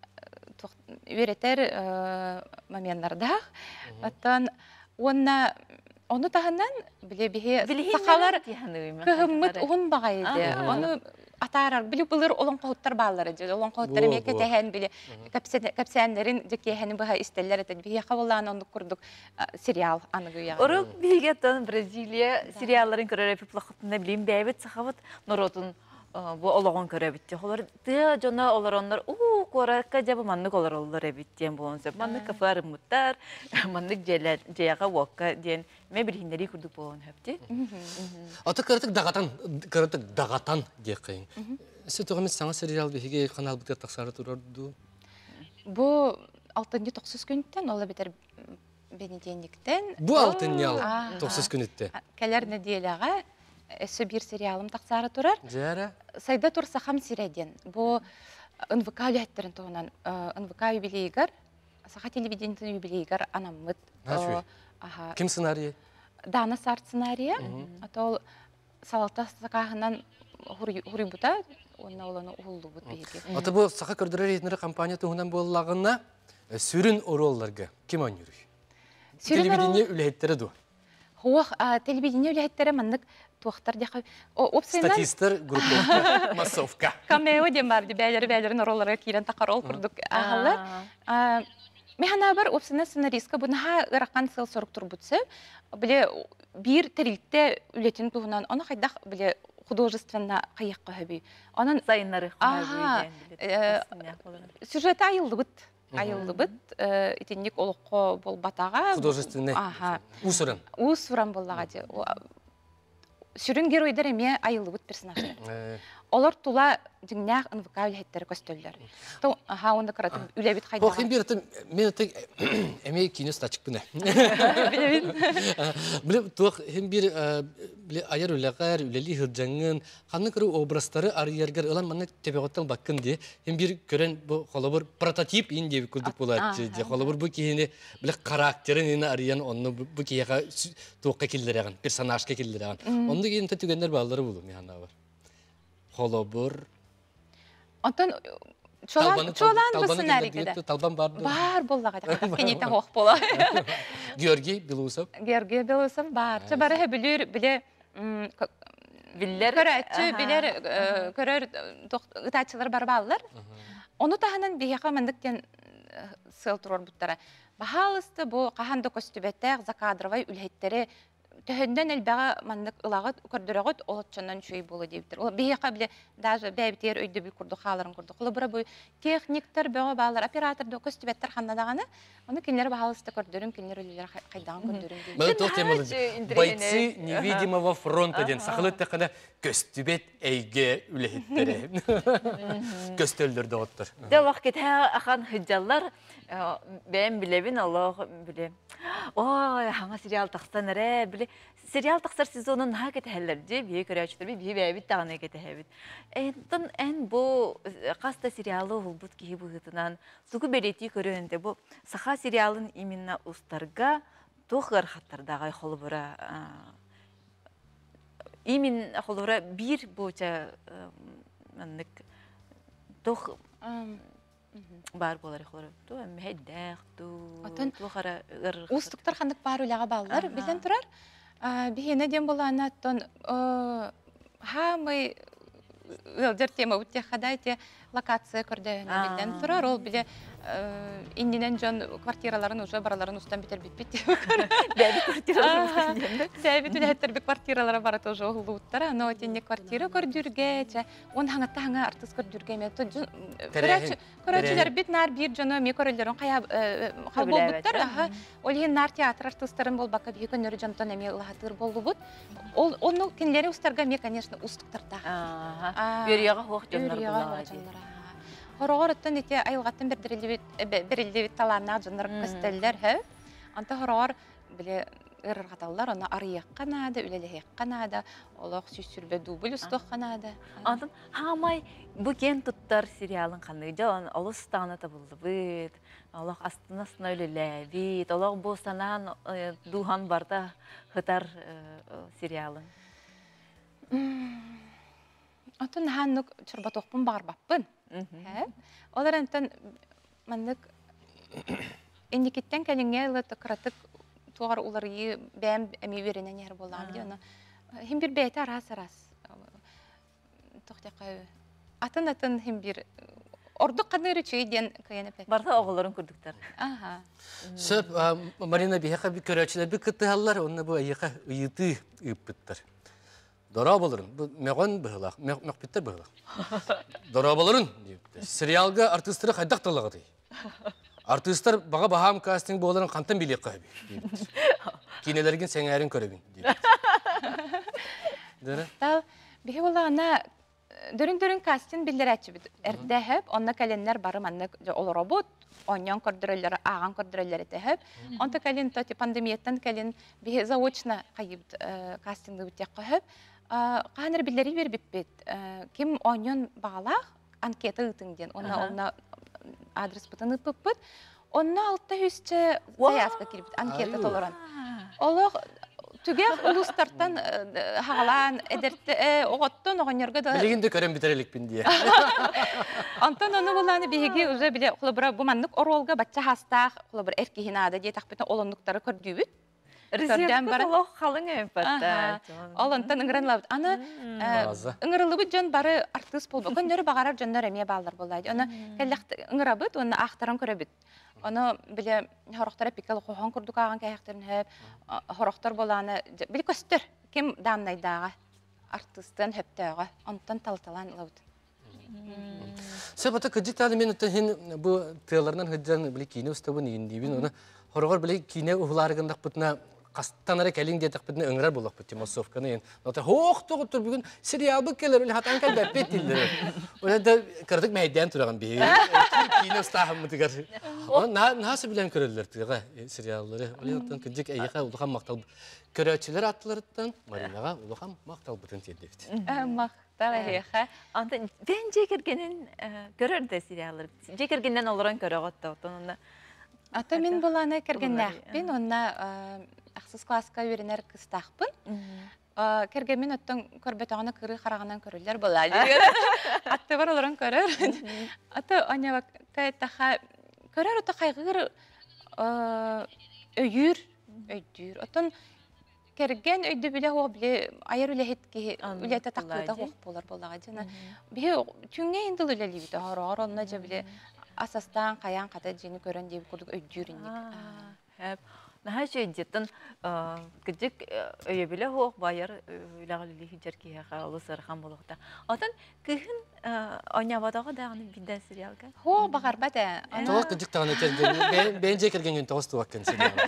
Speaker 6: үйретер моменттарда. Оттан онна оны таханнан биле бихе сахалар кыһыммыт угун багайды. Оны атарар биле булыр олон кохуттар баалары же. Олон кохуттар меке тehen биле капсәннәрин декеһен баха истелләр этә бихе кабыллан онды курдук сериал аныгыя.
Speaker 2: Ору бигәтен Бразилия сериалларын көрәр пиплахтында билем бәйбет сахават норотун bu olağan göre bitti. Onlar da cana onlar onlar o korakka cevap manlık olur onlar bitti. Bu onse manlık kafar mutar manlık celat ceyaga vakka diyen me bir hindari kurduk bu on hepti.
Speaker 1: Ata kırtık dağatan kırtık dağatan diyekin. Siz toğumuz sana serial bir kanal bir taksarı turardı.
Speaker 6: Bu altıncı toksuz günden ola biter beni diyendikten.
Speaker 1: Bu altıncı toksuz günden.
Speaker 6: Keler ne diyelağa? Эссе бир сериалым тақсары турар.
Speaker 1: Жара.
Speaker 6: Сайда турса хам сиреден. Бу эн вэ ка үләттерин тоғынан. эн вэ ка юбилейгар, саха телевидениятын юбилейгар анаммыт.
Speaker 1: Ким сценарий?
Speaker 6: Дана Сарт сценария. Атол салалта сақағынан хури бута, онна оланы уғылды бұд бейге.
Speaker 1: Ата бұл сақа көрдірер етінері компания туғынан болағына сүрін оролларға ким ойнырый? Телевидение үләттері ду?
Speaker 6: Хуақ телевидение үләттері мандық туақтар дияқы.
Speaker 1: Статистер группа массовка.
Speaker 6: Камео дем бар, бәлері бәлерін оролларға кейрен тақар ол күрдік ағалар. Механа бар, опсына сценаристка бұнаға ұраққан сыл сорық тұр бұтсы. Біле бір тәрілтті үлетін туғынан, оны қайдақ біле художественно қайыққа хөбей. Оның
Speaker 2: сайынлары
Speaker 6: сюжеті айылды бұд. Айылды бұд. Итеннік олыққа бол батаға.
Speaker 1: Художественный. Усырын.
Speaker 6: Усырын болаға де. Сүрін геройдар еме айылды бұд персонаждар. олар тула дигнях НВК үлһеттер көстөллөр. То ха онда каратып үлебит хайда.
Speaker 1: Хохин бир тем мен тек эме кинес тачык буна. Биле тох хим бир биле аяр үләгәр үләли хырҗаңын ханны кыру образлары арыяргар улан манны тебеготтан баккын ди. Хим бир көрән бу холобур прототип инде күрдүк булат ди. Холобур бу кийини биле характерин ины арыян онны бу кийга токка килдерәгән персонажка килдерәгән. Онды кийин төгәннәр баллары булу механа бар. Холобур
Speaker 6: Антон чолан чолан булсын әрекеде.
Speaker 1: Талбан бар.
Speaker 6: Бар буллага да кенете хох була.
Speaker 1: Георгий Белоусов.
Speaker 6: Георгий Белоусов бар. Чабары билер биле
Speaker 2: Биллер.
Speaker 6: көрәтче билер көрөр ытачылар бар баллар. Оны таханан бияка мендиктен сыл турар буттара. Бахалысты бу каханды көстүбеттәк закадровай үлһеттери төһөндән элбәгә мандык ылагыт көрдөрөгөт олотчандан чүй болу диптер. Ол бияка биле даже бәбитер өйдө бил курду халарын курду. Кулы бу техниктер бәгә балар оператор да көстүбеттер ханнадаганы. Аны кинләр бахалысты көрдөрүн кинләр үлеләр кайдан көрдөрүн.
Speaker 1: Мен то темалы. Бойцы невидимого фронта ден сахлыт тәкәдә көстүбет әйге үләһеттере. Көстөлдөрдө оттыр.
Speaker 2: Дә вакыт ахан хыҗаллар бәм билебин Аллах биле. Ой, хаңа сериал тахсан эре биле. Сериал тахсар сезонун ха кетәләр ди, бие көрәчтер, бие бәбит тагына кетәбит. Энтон эн бу каста сериалы ул бут ки бугытынан сугы берети көрөндө бу саха сериалын именно устарга тохыр хаттардагы холбура именно холбура бир буча маннык тох бар болар хлор. То мәддәх, то тухара ыр.
Speaker 6: Устуктар хандык бар үләгә баллар билен турар. Бихене дем булана тон ха мы велдер тема үтте хадайте локация көрдө билен турар. Ол биле индинен жон квартираларын уже бараларын устан битер бит.
Speaker 2: Бәби квартираларын устан.
Speaker 6: Бәби түләттер бик квартиралары бар тоже улуттар. Но тенне квартира көрдүргә, он хаңатта хаңа артист көрдүргә мете. Көрәч көрәчләр бит нар бир жоны ме көрәләрен кая кабылбыттар. Аха, ол һин нар театр артистларын болбакка бик көннәр жонтон эме лахатыр болбут. Ол оны кинләре устарга ме конечно устуктарда.
Speaker 2: Аха. Берияга хох жоннар була.
Speaker 6: Хорогорттан ите айылгаттан бердирилбит берилдибит таланна жоннар көстөллөр хэ. Анта хорогор биле ырыр каталлар, аны арыяк канада, үлелехек канада, олох сүсүрбе дубль устук канада.
Speaker 2: Антон хамай бу кен туттар сериалын кандай жон олустана табылды бит. Олох астынасына үлеле бит. Олох бу санан духан барда хытар сериалын.
Speaker 6: Антон ханнук чурбатокпун бар баппын. Олар антон мандык индикеттен калиңе лыты кратык тугар уларыйы бәм әми веренен яр болам ди аны. Хим бир бәйте арас-арас. Тохтакай. Атын-атын хим бир ордук каныры чөйден кыянып.
Speaker 2: Барда оголларын күрдүктөр.
Speaker 6: Аха.
Speaker 1: Сөп Марина бияка бир көрөчүлөр бир кытыаллар, онны бу айыка ыйыты ыппыттар. Дора болырын. Бу мегон быгылак, мекпиттер быгылак. Дора болырын дип. Сериалга артисттер кайдак талагы. Артисттер бага бахам кастинг боларын кантан билек кайбы. Кинелерген сеңәрин көрөбүн дип. Дара.
Speaker 6: Тал бихи болана дөрүн-дөрүн кастинг билдерәчү бит. Эрдәһеп, онна каленнәр барым анны ол робот, оньян көрдөрөлләр, аган көрдөрөлләр тәһеп. Онта кален тоти пандемияттан кален бихи заочно кайып кастингды бит якып. Каныр билдери бер бит. Ким оньян багалак анкета ытыңден. Онна онна адрес бутаны пыппыт. Онна алты жүзче заявка кирбит, анкета толоран. Олох түгәк улустартан хагалан эдерте оготтон огоньорга да.
Speaker 1: Билегинде көрәм битереликпин дия.
Speaker 6: Антон аны буланы биге уже биле кулыбра бу маннык оролга бачча хастах кулыбра эркихинада ди тахпета олондуктары көрдүбүт.
Speaker 2: Резервтен бар. Олох халың эмпатта.
Speaker 6: Ол антон ыңгыранлабыт. Аны ыңгырылыбыт жон бары артист болбу. Көндөрү багарар жоннор эме балдар болайды. Аны келлек ыңгырабыт, аны ахтаран көрөбүт. Аны биле хорохтара пикал кохон курдук аган каяхтарын хеп, хорохтар боланы биле көстөр. Ким даннайдага артисттан хептөгө, антон талталан лабыт.
Speaker 1: Себата кыжыктаны мен хин бу тыйларынан хыжжан биле кине устабын индибин, аны хорогор биле кине ухларыгындак бутна Кастанары кәлин детек битне өңрәр булак бит массовканы. Нота хох тогы тур бүген сериал бу келер үле хатан кәлдә бетилдер. Улы да кырдык мәйдан турган би. Кино стахым мытыгар. На насы белән көрәләр тыга сериаллары. Улы кыдык әйгә улхан мактал көрәчләр атларыттан Маринага улхан мактал бутын тиде бит.
Speaker 6: Мактал әйгә.
Speaker 2: Анда бен жекергенен көрөр дә сериаллар. Жекергеннен олоран көрөгөт та.
Speaker 6: Ата мен боланы кергеннәхпин, онна ахсыз класска үйренер кыстақпын. Кергенмен оттан көрбетағына кыры қарағынан көрілер бола. Атты бар оларын көрір. Ата оня тақа көрер, ота қайғыр өйір, өйдір. Оттан керген өйді біле оғы біле айыр үләхетке үләті тақылда оқ болар болаға. Бе түңне енділ үләлі біді. Ағыр онына жа біле асастан қаян қата жені көрін дейбі күрдік өйдірінік.
Speaker 2: Наха жеттін күдік өйебілі оқ байыр үләғілі хиджар кейіға олы сырхан болуқта. Отын күйін ойнабадағы дағының биден сериалға?
Speaker 6: Хо, бағар бәді.
Speaker 1: Тоғы күдік тағына керген, бен же керген күн тоғыз туақын сериалға.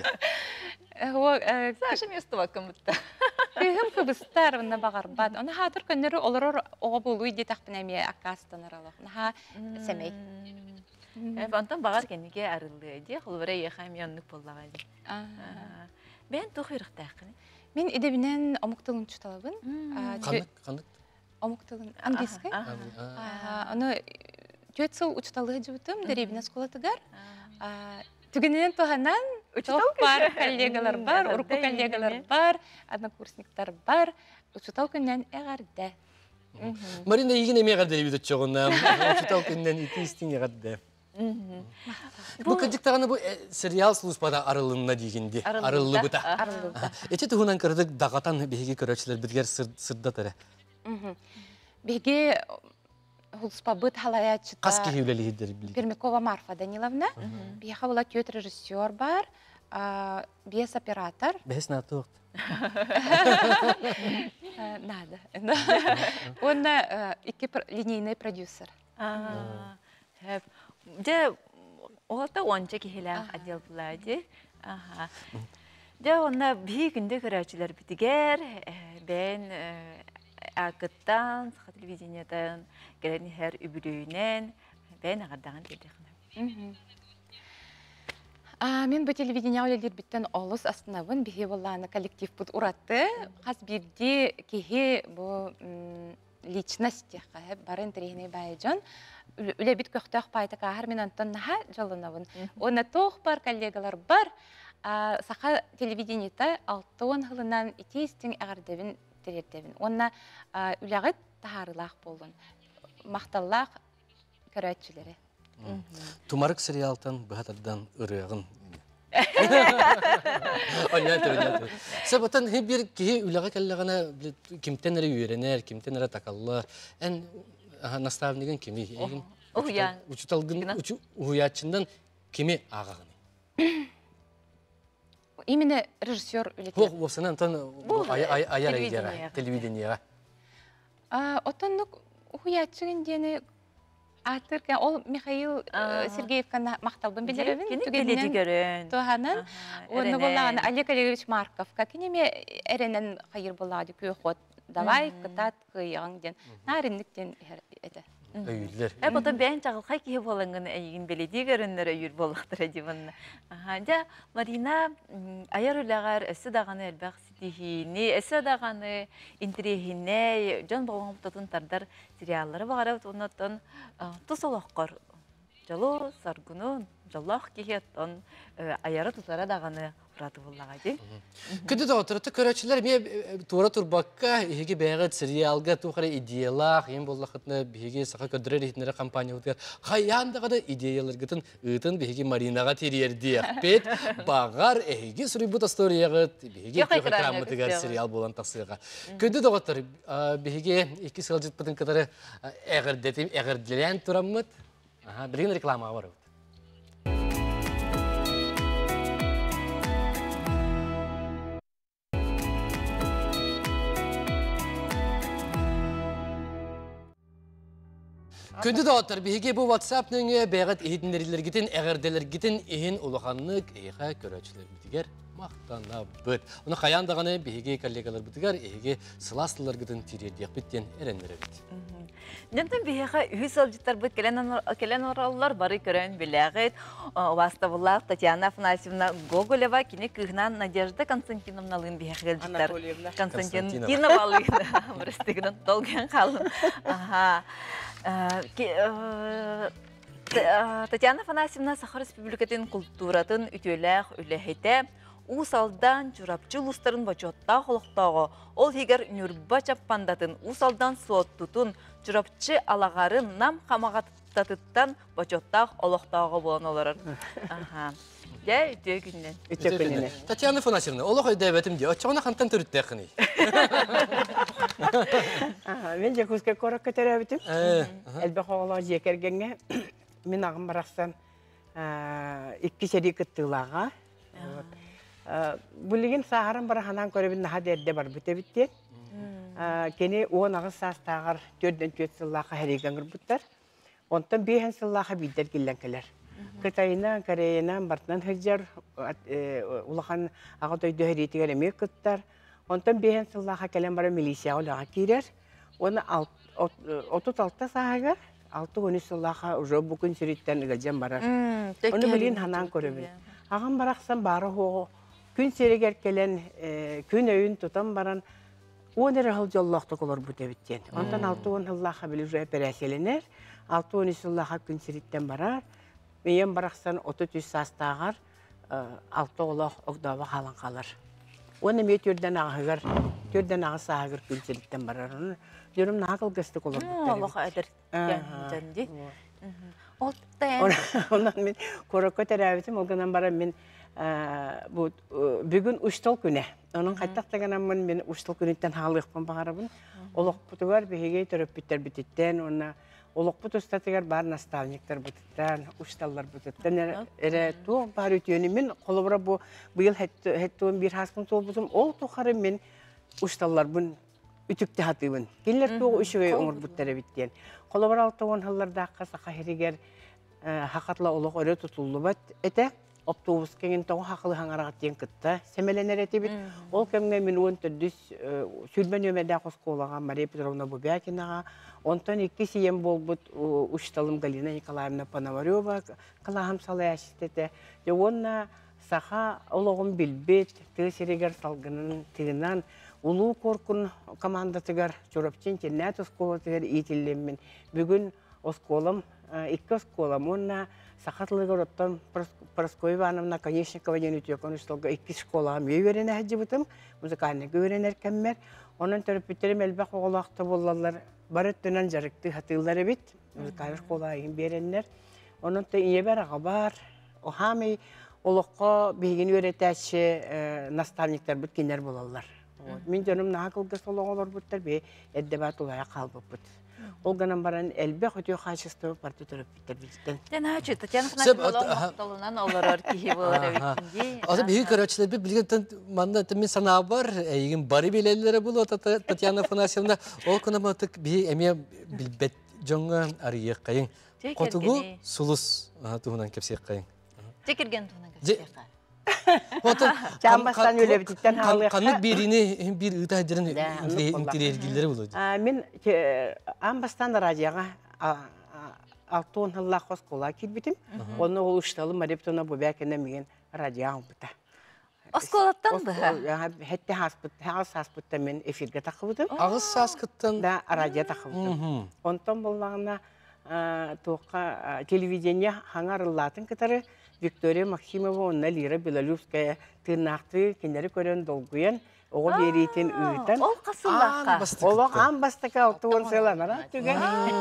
Speaker 2: Саша место вакым бұтта.
Speaker 6: Күйім күбістер ұнна бағар бәді. Оны хатыр көннері олар оға болуы де тақпын әме аққастаныр алақ. Наха сәмей.
Speaker 2: Антон бағар кенеге арылды де, құлбырай еқайм яннық боллаға де. Бен тоқ үйріқтақын?
Speaker 6: Мен едебінен омықтылын чүталабын.
Speaker 1: Қандық? Қандық?
Speaker 6: Омықтылын ангельскай. Оны төт сыл ұчталығы жүбітім, дәребіне сколатығар. Түгінен тоғанан ұчтал бар, коллегалар бар, ұрқы коллегалар бар, однокурсниктар бар. Ұчтал күннен әғарды.
Speaker 1: Марина егін әме ғарды өйдет жоғыннан. Ұчтал күннен иті істен әғарды. Бұл күдіктағаны бұл сериал службада арылынна дегенде. Арылы бұта. Әте тұғынан кірдік дағатан беге көрәтшілер бітгер сырда тәрі.
Speaker 6: Беге Хулспа быт халаячыта.
Speaker 1: Қас кеге үлелі еддер білді?
Speaker 6: Пермякова Марфа Даниловна. Бияха была тет режиссер бар, бес оператор.
Speaker 1: Бес на тоқт.
Speaker 6: Надо. Он линейный продюсер.
Speaker 2: Де олта онча кихилах отдел бұлады. Де онна бей күнде көрәчілер бітігер, бен ақыттан, сақа телевидениятан, келені әр үбілейінен, бен ағардаған дедіғіне.
Speaker 6: Мен бұл телевидения олелер біттен олыс астынабын, бейе боланы коллектив бұд ұратты. Қаз бірде кеге бұл личности барын тірегіне байжан. Үлі біт көқтіқ байты қағар мен антон наға жалынабын. Оны тоқ бар коллегалар бар. Сақа телевидениета алтуын ғылынан итейістің әғардевін терердевін. Онна үләғыт тағарылақ болын. Мақталлақ көрәтшілері.
Speaker 1: Тумарық сериалтан бұғатардан ұрығын. Сәбаттан бір кейі үләға кәліғана кемтен әрі үйренер, кемтен әрі тақалла. Ән наставнигін кеме?
Speaker 2: Ұғыян.
Speaker 1: Учуталғын ұғыячындан кеме ағағын?
Speaker 6: Именно режиссер үлетер.
Speaker 1: Хоқ, осынан тан аяр әйдера, телевидениеға.
Speaker 6: Отанлық ұғыячығын дені артырken ол Михаил Сергеевкан мақталбын білеревін
Speaker 2: түгеннен
Speaker 6: тоғанын оны болағаны Олег Олегович Марков какинеме әренен қайыр болады көйқот давай кытат кыйығың ден наринліктен әді
Speaker 1: Өйілдер.
Speaker 2: Әп ота бән чағылқай кейі болыңын әйгін беледе көрінлер өйір болақтыр әдебінні. Жа, Марина аяр үләғар әсі дағаны әлбәқ сетихіне, әсі дағаны интригіне, жон болған бұтатын тардар сериаллары бағарап онаттан тұс олаққар. Жалы саргуну, жаллақ кейеттен аяры тұтара дағаны ұраты болаға де.
Speaker 1: Күнді да отырыты көрәтшілер ме тура турбаққа егі бәғыт сериалға туқары идеялақ, ең болақытына беге сақа көдірер етінері компания өтігер. Қаяндағыда идеялар ғытын ұйтын беге Маринаға терерді әқпет, бағар әйге сүрі бұт асторияғыт, беге краматығар сериал болан тақсыға. Күнді да отыр, беге екі сыл жетпітін кітары әғірдетім, әғірділен тұрамыд. Бірген рекламаға бар өт. Күнді да отыр, бейге бұл WhatsApp-ныңы бәғыт ехетіндерілер гетін, әғірделер гетін ехін ұлықанлық ейға көрәтшілер бітігер. мақтана бөт. Оны қаяндағаны беге коллегалар бітігер, еге сыластылар гыдын тирердек біттен әрендері біт.
Speaker 2: Нентен беге үйс алжыттар бұд келен оралылар бары көрен біләғет. Ваставылақ Татьяна Афанасьевна Гоголева кені күйінан Надежда Константиновналығын беге алжыттар. Константиновалығын мұрыстығынан долген қалын. Татьяна Афанасьевна Сахар Республикатын культуратын ütөләқ үләхеті усалдан журапчы лустарын бачотта холықтағы ол хегер нүрба чаппандатын усалдан соттутун журапчы алағарын нам қамағаттатыттан бачоттақ олықтағы болан оларыр. Де үтө күннен.
Speaker 7: Үтө күннен.
Speaker 1: Татьяна Афанасьевна, олық өйді әбәтімде, отчағына қантан түрітті әқіні?
Speaker 7: Мен же көзге көрік көтер әбітім. Әлбәқ оғылау жекергенге мен ағым барақсан икки шәрі күттілаға. Бұлеген сағарым бар ханан көребін наға дәрді бар бүте біттен. Кені он ағыз састағар төрден төт сыллаға әрегеңір бұттар. Онтан бейхен сыллаға бейдер келен келер. Кытайынан, Кореянан, Бартынан хыджар, улахан ағытой дөһәрейтігер емек күттар. Онтан бейхен сыллаға келен бара милисия олаға кейрер. Оны отыз алты сағағар, алты он үч сыллаға уже бүкін сүреттен үгәлжен барар. Оны білін ханан көребін. Ағам барақсан бары хоғы, күн серегер келен, күн өйін тұтан баран, он әрі хыл жоллақты қолар бұте біттен. Онтан алты он сыллаға білі жүре пәрәселенер, алты он үч сыллаға күн сереттен барар. Мен барақсан отыз үч састағар, алты олақ оғдауы қалан қалар. Оны мен төрден ағығыр, төрден ағы сағығыр күн сереттен барар. Жүрім нағыл ғысты қолар бұттар.
Speaker 2: Олық әдір жәнді.
Speaker 7: Онан мен көрөккө терәбитим, олғанан бара мен бүгін ұштал күні. Оның қайттақтағанамын мен ұштал күніттен халықпын бағарабын. Олық бұтығар бігеге төріп біттер бітеттен, олық бұт ұстатығар бар наставниктар бұтыттан, ұшталлар бұтыттан. Әрі туық бар өтіені мен қолыбыра бұйыл хәттуын бір хаспын сол бұтым, ол тұқары мен ұшталлар бұн үтікті хатыбын. Келер туғы үшіғай оңыр бұттары біттен. Қолыбыр алты он жыллардаққа сақа херігер хақатла олық өрі тұтылды бәт. Әті, автобус кеңін тоғы хақылы хаңарағат ден күтті. Сәмеленер әті біт. Ол кәмге мен он түрдіс сүрбен өмәді қосқы олаға Мария Петровна Бубякинаға. Онтан екі сейен бол бұд ұшталым Галина Николаевна Пономарева қылағым салы әшістеті. Онна сақа олығын білбет, тұғы серегер салғының тығынан Улуу коркун командатыгар чорапчен теннат осколатыгар итиллеммин. Бүгүн осколам, икки осколам. Онна сахатлыгар оттан Парасковья Ивановна Конечникова ден үтөкөн үсталга икки школам үйөрен әжибытым. Музыкальный үйөренер кеммер. Онун төрөпүттерим элбак оголакты боллалар. Барыттынан жарыкты хатыллары бит. Музыкальный школа ин береннер. Онун та иебер агабар. Охами олокко беген үйрөтәче наставниктар бит кинер болалар. Мен жаным нағылғы солоғалар бұттар бе, әддебат олaya қалбы бұт. Ол ғанан баран әлбәқ өте қашысты парты тұрып біттер білістен.
Speaker 2: Ден әчі, Татьяна Афанасьевна мақталынан олар кихи болар өйтінде.
Speaker 1: Асы бейгі көрәтшілер бе, білген манда мен сана бар, егін бары белелері бұл Татьяна Афанасьевна. Ол күнім өтік бей әме білбет жоңға арыйық қайын. Қотығу сұлыс туғынан кепсек қайын.
Speaker 2: Жекерген туғынан кепсек қайын.
Speaker 7: Жамбастан өлі бітіттен халыққа.
Speaker 1: Қанық беріне бір ұта әдерін интерергілері болуды.
Speaker 7: Мен амбастан радияға алты он жылла қосқола келбетім. Оны ол ұшталы Мария Петровна Бубякина меген радияға бұта.
Speaker 2: Осколаттан бұға?
Speaker 7: Хәтті ағыз аспытта мен эфирге тақыбытым.
Speaker 1: Ағыз саскыттан?
Speaker 7: Да, радия тақыбытым. Онтан болағына тоққа телевидение хаңарылатын кітары Виктория Максимова, онна Лира Белолюбская, тырнақты кенері көрен долгуен, оғы берейтен үйітен.
Speaker 2: Ол қасылдаққа?
Speaker 7: Олық амбастыққа алты он сыйланара түген.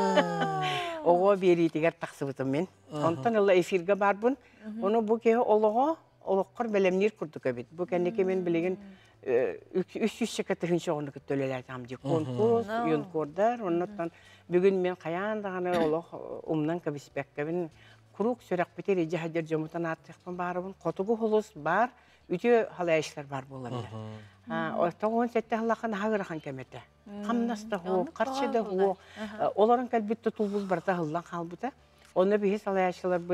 Speaker 7: Оғы берейтігер тақсыбытым мен. Онтан ұлы эфирге бар бұн. Оны бұл кеге олығы, олыққыр бәлемнер күрдігі бет. Бұл кәнеке мен білеген үш жүз шекеті оғыны күттөлелер тамды. Конкурс, юнкордар, оннаттан бүгін мен қаяндағаны олық ұмнан кәбіспәккәбін Курук сөрәк бітер еже хәдер жомутан аттықпын барыбын. Қотығы холос бар, үте халайшылар бар болалар. Оқтағын сәтті халақын хағыраған кәметі. Қамнаста ху, қаршыда ху. Оларын кәлбітті тұлбыз барда ғылдан қалбыта. Оны бейіс халайшылар бұд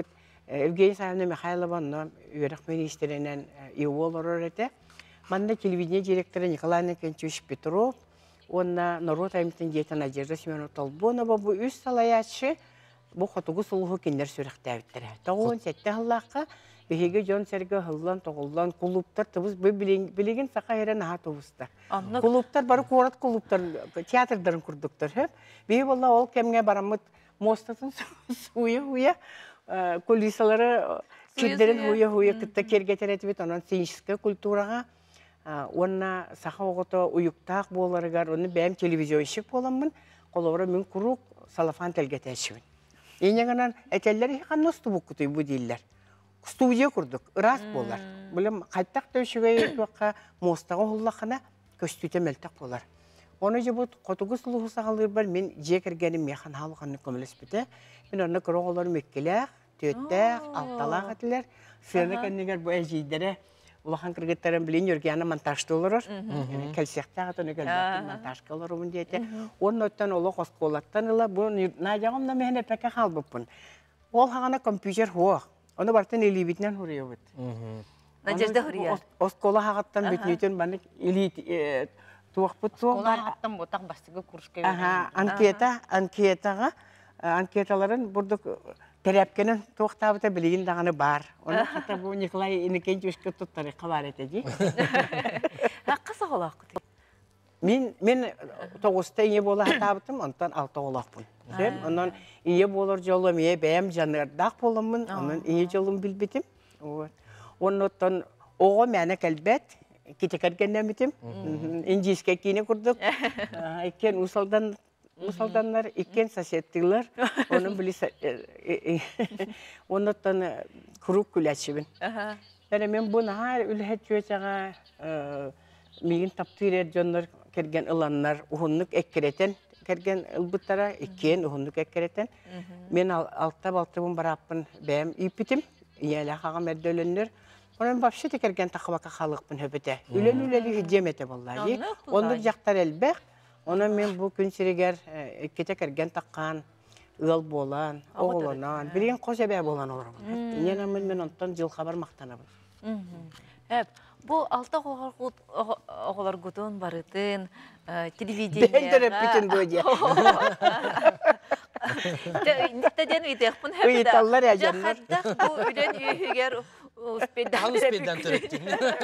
Speaker 7: Евгений Савельевна Михайловна үйрек министрінен еуол орор ете. Манда телевидение директоры Николай Никентьевич Петров, онна народ аймтын дейті Надежда Семенова Толбонова бұл үз салаятшы бұл қотуғы сұлығы кендер сүріқтәуіттірі. Тоғын сәтті ғылаққа бігеге жон сәргі ғылдан тоғылдан клубтар тұбыз білеген сақа ерен аға тұбыздар. Клубтар бары қорат клубтар, театрдарын күрдіктір. Бейі болла ол кәмге барамыд мостатын суя-хуя кулисалары кеддерін хуя-хуя күтті кергетер әтібет, онан сценическая культураға онна саха оғыта уюктақ боларыгар, оны бәйім телевизионщик боламын, қолауыра мен құруқ салафан тәлгетәшімін. Енегінен әтелер еқан носты бұқ күтей бұ дейлер. Студия күрдік, ұрас болар. Бұлым қайттақ дөшіге етуаққа мостаға ғыллақына көстүйте мәлтақ болар. Оны же бұд қотығы сұлығы сағалыр бар, мен же кіргенім механ халықаны көміліс біті. Мен оны күрі олар меккелер, төттәқ, алталақ әтілер. Сырны кәнігер бұл әжейдері улахан кыргыттарын билин йөргәне монтажды олар. Кәлсәктә гатыны кәлбәттә монтажка олар ул диете. Onun ötten olu qoskolattan ила бу наҗагымда мәһне пәкә халбыпын. Ол хагана компьютер хо. Оны бартын илибитнән хурыя бит.
Speaker 2: Надежда хурыя.
Speaker 7: Оскола хагаттан битнитен баны или туакпыт туак.
Speaker 3: Оскола хагаттан ботак бастыгы курска.
Speaker 7: Аха, анкета, анкетага, анкеталарын бурдык терәпкенен туактабыта билеген даганы бар. Оны хата бу Николай Никентьевичке туттары кабар этеди.
Speaker 2: Хакка сагалак.
Speaker 7: Мен мен тогузта ие бола хатабытым, онтан алты олакпын. Ондан ие болор жолум ие бәм жанырдак боломун, ондан ие жолум билбетим. Оннан ого мәне кәлбәт китекергәннән битим. Инжиске кине курдык. Икен усалдан Усалданлар икен соседтылар, onun bilise, ondan kuruk küleçibin. Yani ben bunu her ülhet çoğağa migin taptıyır canlar kergen alanlar, uhunluk ekkereten kergen ılbıtlara iken uhunluk ekkereten. Ben altta baltımın barapın beyim ipitim, iyala hağam erdölünler. Onun babşı tekergen takvaka halıqpın höbete. Ülen üleli hüccemete vallahi. Onlar jaktar elbek. Ona men bu gün siriger kete kergen takkan, ıl bolan, oğlanan, bilgen koşa bey bolan olurum. Yine men men ondan jıl haber maqtanabın.
Speaker 2: Hep bu alta oğlar gutun barıtın televizyonda.
Speaker 7: Ben de repitin böyle.
Speaker 2: Neden ödekpun hep de.
Speaker 7: Uyutallar ya canlar.
Speaker 2: Bu ülen üyüger
Speaker 1: Hangi speden töreptin?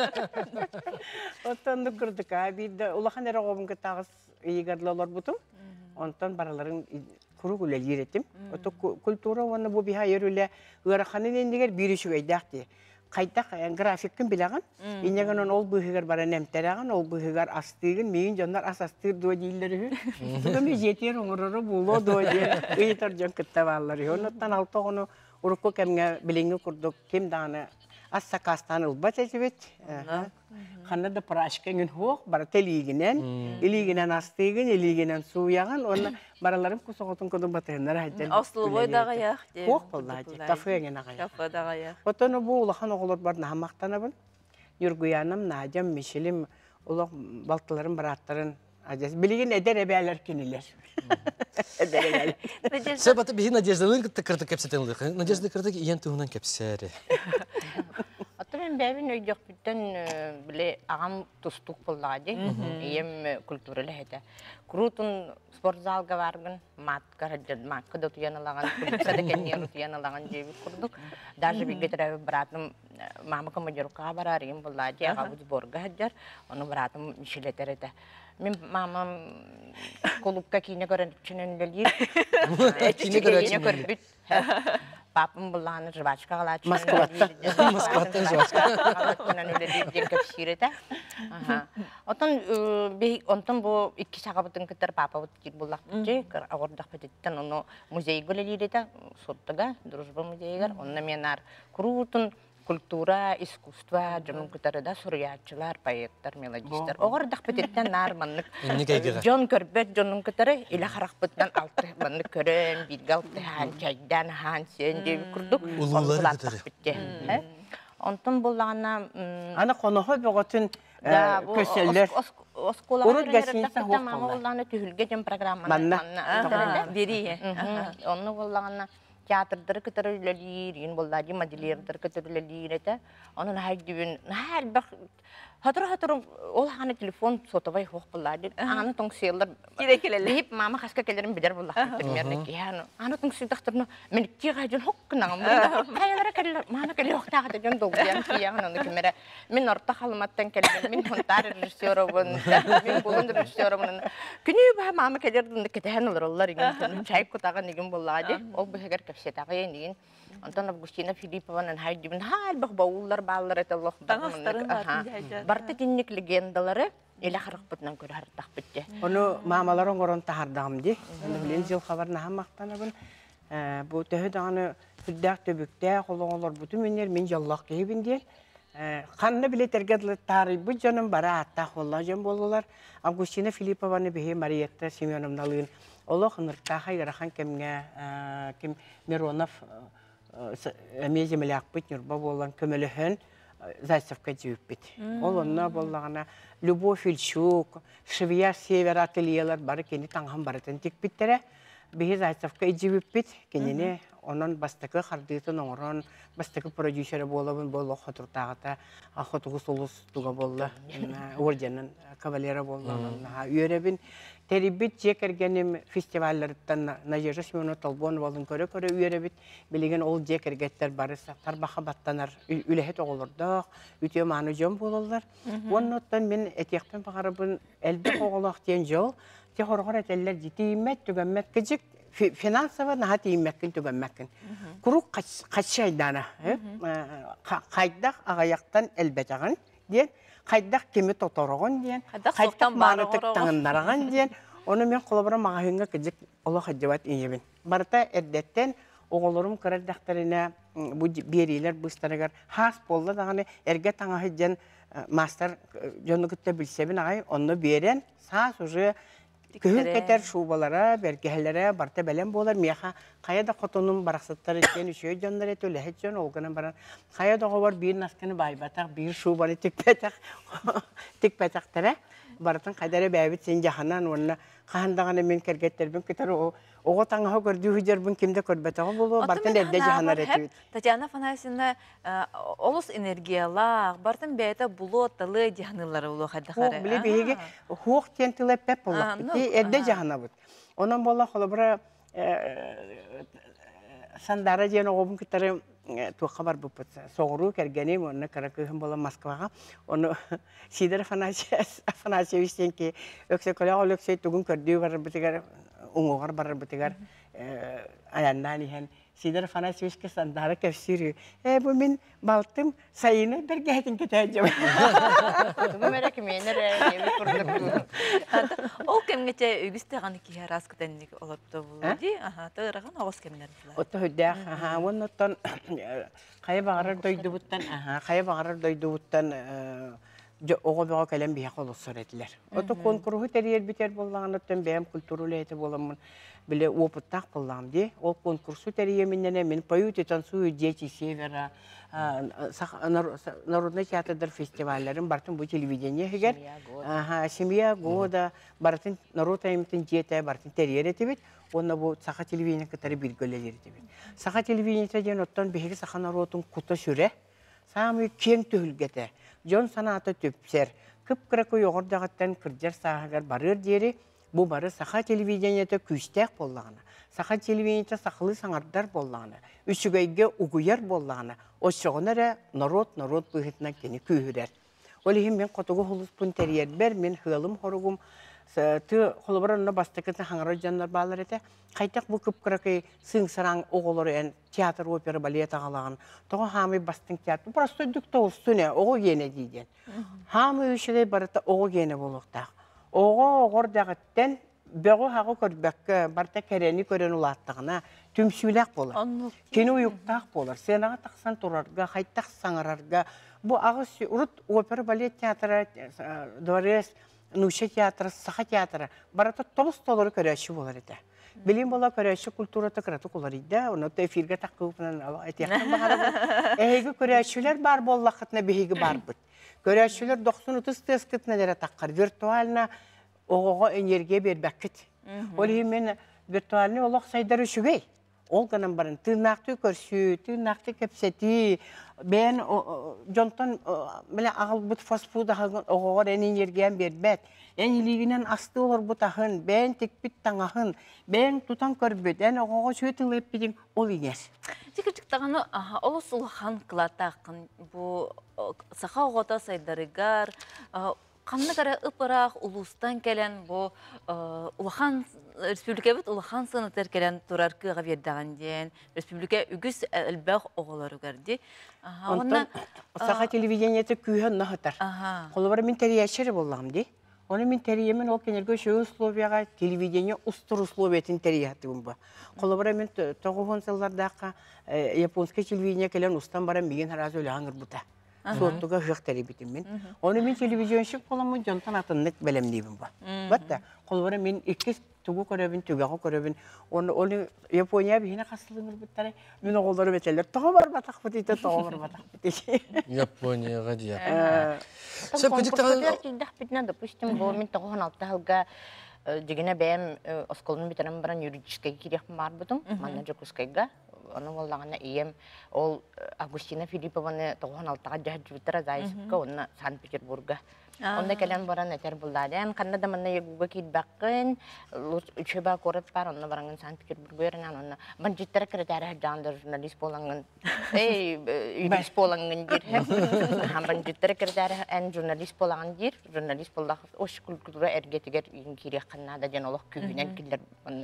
Speaker 7: Ondan da kırdık abi. Ulahan era oğum kıtağız iyigarlılar butum. Ondan baraların kuru güle yiretim. Oto kultura onu bu biha yerüle ırakhanın endiger bir işi gaydaktı. Kaydak grafikkin bilagan. İnnegan ol bu higar bara nemteragan, ol bu higar astığın, meyin canlar as astır doğa değilleri. Bu mi jeter onururu bulu doğa değilleri. Uyutar can kıttavalları. Ondan altı onu urukku kemge bilingi kurduk. Kim dağını assa kastan ılbat etibet. Xanna da paraşken hoq bara teliginen, iliginen astığın, iliginen suyagan. Onu baralarım kusoqotun kodum batırınlar hajjan.
Speaker 2: Aslı boydağa yaq.
Speaker 7: Hoq vallahi kafeye nağa.
Speaker 2: Kafadağa yaq.
Speaker 7: Otonu bu ulahan oğulur bar nahamaqtanabın. Yurguyanım, najam, mişilim, ulaq baltaların baratların acas. Biligin eder ebeler kiniler. Eder ebeler.
Speaker 1: Sebatı bihi Nadejda'nın kırtık kepsetenlik. Nadejda kırtık iyen tuğunan kepseri.
Speaker 3: Hatta ben benim öydük bütün bile ağam tustuk bulladı. İyem kültürlü hede. Kurutun spor zalga vargın, mat karajad, mat kada tuyanılagan, kulüpsede kendiyen tuyanılagan cevi kurduk. Даже bir getire bıraktım, mama kamajar kabar arayım bulladı, ağabey borga hajar, onu bıraktım mişiletere de. Мен мамам колупка кине көрөнчүнөн делир. Кине көрбүт. Папам буланы жвачка алачы.
Speaker 7: Москвада.
Speaker 1: Москвада жвачка.
Speaker 3: Алачынан эле деп кепсирете. Аха. Отон бе онтон бу икки сагабытын кытар папа бут булак же, агордак пететтен ону музей гөлелирете, соттага, дружба музейгер, онна менар крутун культура, искусство, жонун кытарыда сурьячылар, поэттар, мелодистар. Оғыр дақпететтен нар маннык. Жон көрбет, жонун кытары, илі қарақпыттан алты маннык көрен, билгалты хан, чайдан хан, сен деп күрдік.
Speaker 1: Улулары кытары.
Speaker 3: Онтын болағына...
Speaker 7: Ана қонығы бұғытын көселер. Урут гасинса хоқ болар.
Speaker 3: Олағына түйілге жон программаны.
Speaker 7: Манна.
Speaker 2: Бери.
Speaker 3: Оны болағына
Speaker 8: театрдары кытары үлелиирин боллади моделердары кытары үлелиирете онун хайдыбын халбах хатыр-хатыр ол ханы телефон сотовай хох боллади аны тоң сыйлар кирекелелеп мама хаска келерин билер боллах примерно кияны аны тоң сыйдактырны мен кигайдын хоккунагам хайалара келер мама келер хохтага деген долгуян киян аны кемере мен орта халматтан келген мен хонтар режиссёрбун мен болун режиссёрбун күнү ба мама келердин кетен олар иген чай кутаган иген боллади ол бегер кепсетагы иген Антон Августина Филиппованын хайдыбын халбах бауллар баллар этеллох барты тинник легендалары эле харыкпытынан көрө хартак битти.
Speaker 7: Ону мамалар оңорон тахардагым ди. Билен жыл хабарына хаммактанабын. Бу төһө даганы хүддак төбүктә колоңолор буту менер мен жаллак кебин ди. Ханны билетергедле тарый бу жаным бара атта холла жан болулар. Августина Филиппованы бе Мариетта Семеновналын олох нырта хайрахан кемге кем Миронов Эмези мелякпыт нюрба болан көмөлөһөн Зайцевка жүйүппит. Ол онна боллагана Любовь Ильчук, Шевия Север ательелер бары кени таңган барытын тикпиттере. Бихи Зайцевка жүйүппит, кенене онон бастыкы хардыйтын оңорон, бастыкы продюсері болабын болу хотуртағыта, хотугус улус туга болла, орденын кавалера болла, үйеребин. Терибит жекергенім фестивальлерден Надежда Семеновна Толбонова болын көрі-көрі үйеребит, білеген ол жекергеттер барыса, тарбаха баттанар, үлехет оғылырдақ, үте маны жон болылар. Оннаттан мен этектен бағарыбын әлбек оғылақ ден жол, те хорғыр әтелер жетеймет, түгенмет кіжік, финансово наға теймеккін, түгенмеккін. Құруқ қатшайданы, қайдақ ағаяқтан әлбет ағын, ден, қайдақ кемі тоторығын ден, қайдақ маңытық таңындараған ден, оны мен қолабыра мағайынға кіжік олы қаджават енебін. Барыта әрдеттен оғылырым көрердақтарына берейлер бұстарығар хас болды дағаны әрге таңағы ден мастер жоны күтті білсебін ағай, оны берен саас уже күйін кетер шубалара, бергелері барта бәлем болар. Меха қаяда қотының барақсаттары екен үшөй жондар еті өләхет жон олғынан баран. Қаяда ғовар бір насканы байбатақ, бір шубаны тікпәтақтары. Баратын қайдары бәйбіт сен жағанан онына қағандағаны мен кәргеттербін кетер оғы таңығы көрді үйдербін кімді көрбәтіғі болу, бартын әрде жағанар әтібіт.
Speaker 2: Татьяна Афанасьевна, олыс энергиялақ, бартын бәйті бұлу отталы жағанылары болу қайдақары.
Speaker 7: Біле бейге хуқ тентілі пәп болақ бітті, әрде жағана бұд. Онан болақ олы бұра сандары жен оғыбын күттері туаққа бар бұппыт. Соғыру кәргенем, оны қаракүйім бола Москваға. Оны Сидор Афанасьевичтен ке өксе көлі ол өксе түгін көрдіу барыр бұтығар, ұңғығар барыр бұтығар аяннан ехен. Сидор Афанасьевичке сандары көпсірі. Ә, бұл мен балтым сайыны бірге әтін кетәйін жауы.
Speaker 8: Тұғы мәрәкі менер әйнемі құрдық тұғы.
Speaker 2: Ол кемгете өгісті ғаны кейер асқыдәнлік олапты болды. Тұғыраған оғыз кемінер бұлар.
Speaker 7: Отты хүддәқ, оны оттан қайы бағарыр дойды бұттан, қайы бағарыр дойды бұттан оғы беға кәлем бейақ олы сұр әділер. Отты конкурғы тәрер бітер болған оттан бәйім культурулы әті боламын. Біле опыттақ болам де, ол конкурсу тәрейеменнен мен поют и танцую дети севера, народный театрдар фестивальлерін бартын бұл телевидение егер, семья года, бартын народ аймытын деті, бартын тәрейер етебет, онна бұл сақа телевидение кітары білгөлелер етебет. Сақа телевидение ден оттан бейгі сақа народың құты сүре, самый кең төхілгеті, жон санаты төпсер, күп-күрәкі оғырдағыттан кірдер сағығар барыр дері, bu barı saha televizyonda küstek bollağına, saha televizyonda saklı sanatlar bollağına, üçügeyge uygar bollağına, o şoğunlara narod narod bıhıtına keni kühürer. Olihim ben kotuğu hulus punteriyer ber, men hılım horugum, tı hulubaranına bastıkıtı hangar canlar bağlar ete, kaytak bu kıpkırakı sığın sarang oğulları en tiyatr, opera, balet ağalağın, toğu hami bastın tiyatr, burası dükte olsun ya, oğu gene diyden. Hami üçüge barıta oğu gene buluqtaq. Oğa oğurdağıtten böğü hağı körbekki barta kereni kören ulattığına tümsülek bolar. Keni uyuktaq bolar. Senağa taqsan turarga, hayttaq sanararga. Bu ağız urut opera balet teatrı, dores, nuşa teatrı, saha teatrı. Barata tobus toluru köreşi bolar ete. Bilim bola köreşi kulturata kıratık olar ide. Onu da efirge taqqıqınan etiyaktan bağırabın. Ehegi köreşiler bar bollaqıtına behegi bar bud. Köreşiler doksan otuz teskitine dere taqqar. Virtualna oğuğa enerjiye berbekit. Olihim men virtualni olaq saydar üçügey. ол гынан барын тырнақты көрсү, тырнақты кепсети, бен жонтон меле агыл бут фастфуд агын огогор энергиян бербет. Эн илигинен асты олар бутахын, бен текпит таңахын, бен тутан көрбөт, эн огого сөтүлеп бидин ол игер.
Speaker 2: Тикирчиктаганы олус улахан кылатакын бу саха огота сайдарыгар канны кара ыпырак улустан келен бу улахан республика бит улахан сынытыр келен турар кыга бердаган ден республика үгүс элбах оголору герди.
Speaker 7: Онтон саха телевидениети күйөн нахатар. Колбар мен терияшер боллам ди. Оны мен териемен ол кенерге шөө условияга телевидение устур условиятын терияттым ба. Колбар мен тогугон жылдардака японский телевидение келен устан барам биген харазы өлө аңыр бута. Соттуга жак теребитим мен. Оны мен телевизионшик боламын, жонтан атыннык белемдейбин ба. Батта колбар мен эки тугу көрөбүн, тугагы көрөбүн. Оны оны Япония бихине касылыңыр буттары. Мен оголдору бетелер. Тога бар батак бутыйты, тога бар батак бутыйты.
Speaker 1: Японияга дия.
Speaker 8: Сөп конкурстар килдах битне, допустим, бу мен тогон алтыга дегене бэм осколун битерем баран юридический кирек бар бутум, манна жокускайга. Оны боллагана ием ол Августина Филиппованы тогон алтыга жаһжыбытара Зайсовка, оны Санкт-Петербурга. Онда келен баран этер булладен, канада манна ягуга китбаккын, үчөба корот бар, онна барангын Санкт-Петербурга еренен, онна банжиттара кретары жандар журналист болангын, эй, юрист болангын дир, банжиттара кретары эн журналист болангын дир, журналист боллах, ош культура эргетигер кирек канада ден олох күбүнен киллер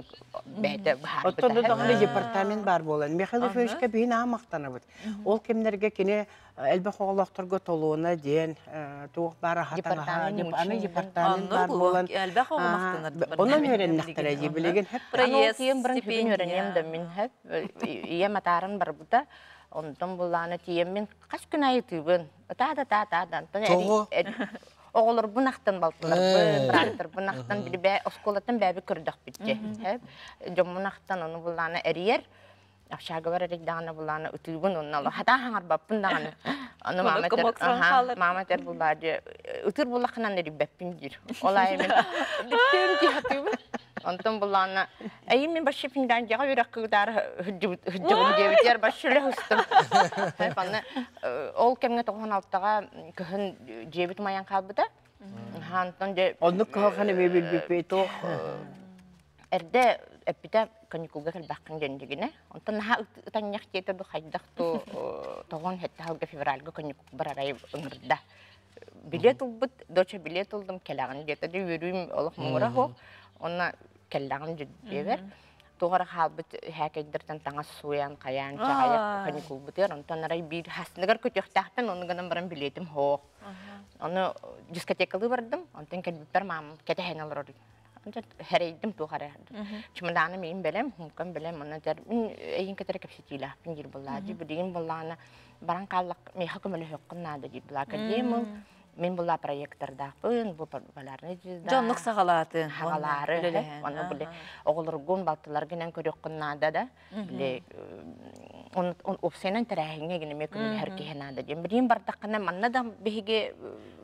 Speaker 8: бәйті бахар бітә.
Speaker 7: Оттонда дағылы департамент бар болан. Михайлов Ильичке бейін амақтаны бұд. Ол кемдерге кене әлбәқ оғылақтырға толуына ден, туық бары хатаға, аны департамент бар болан.
Speaker 2: Әлбәқ оғылақтаныр.
Speaker 7: Онын өреннақтыр әде білеген хәп.
Speaker 8: Анау тием бірін типін өренем да мен хәп. Ием атарын бар бұда. Ондан бұланы тием мен қаш күн айы түйбін. Та-да-та-та-та.
Speaker 1: Тоғы?
Speaker 8: Оғылыр бұнақтан балтылар, бұрақтыр бұнақтан білі бәй, осколаттан бәбі күрдіқ бітті. Жон бұнақтан оны бұланы әрiyер, ақшағы бар әрек дағаны бұланы үтілгін оны алы. Хата хаңар баппын дағаны. Оны маматер бұлады, үтір бұлақынан әрі бәппін дир. Олай мен бүттен дейхатыбын. Онтан бұланы, әйін мен башы піңден жаға өрек қығдар хүджігім дебітер башы үлі ұстым. Ол кәмге тоғын алтыға күхін жебіт маян қалбыда.
Speaker 7: Оны қағаны мебіл бепей тоқ.
Speaker 8: Әрді әппіде каникулға кәлбаққын жөндігіне. Онтан наға ұтанияқ жетірді қайдақты тоғын хетті халға февральға каникул бар арай ұңырда. Билет ұлбыт, доча билет ұлдым кәлағын жетірді өрім олық мұңыра хо. Оны кәлағын жүддебер. Тоғыр қалбыт хәкейдірден таңа суян, қаян, жағаяқ каникул бұтыр. Онтан арай бір хасынығар көтіқтақтын, оны ғынан баран билетім хоқ. Оны дискотекалы бардым, онтан кәлбіттер мамым кәтәхен алыр орды. Хәрейдім туғары. Чымындағаны мен білем, хумкан білем, оны дәр, мен әйін кәтәрі кәпсетейлі аппен дер болады. Бұдеген болағына баран қаллақ мейха көмілі хөккіннады дер болады. Кәдеміл, мен бұла проектордақпын, бұл баларыны жүзді.
Speaker 2: Жонлық сағалаты.
Speaker 8: Сағалары. Оны біле оғылыр гон балтылар генен көреккіннады да. Біле, опсайнан тәрәхіңе гене мекімін әркехенады дем. Бірін бардаққына маннадан бейге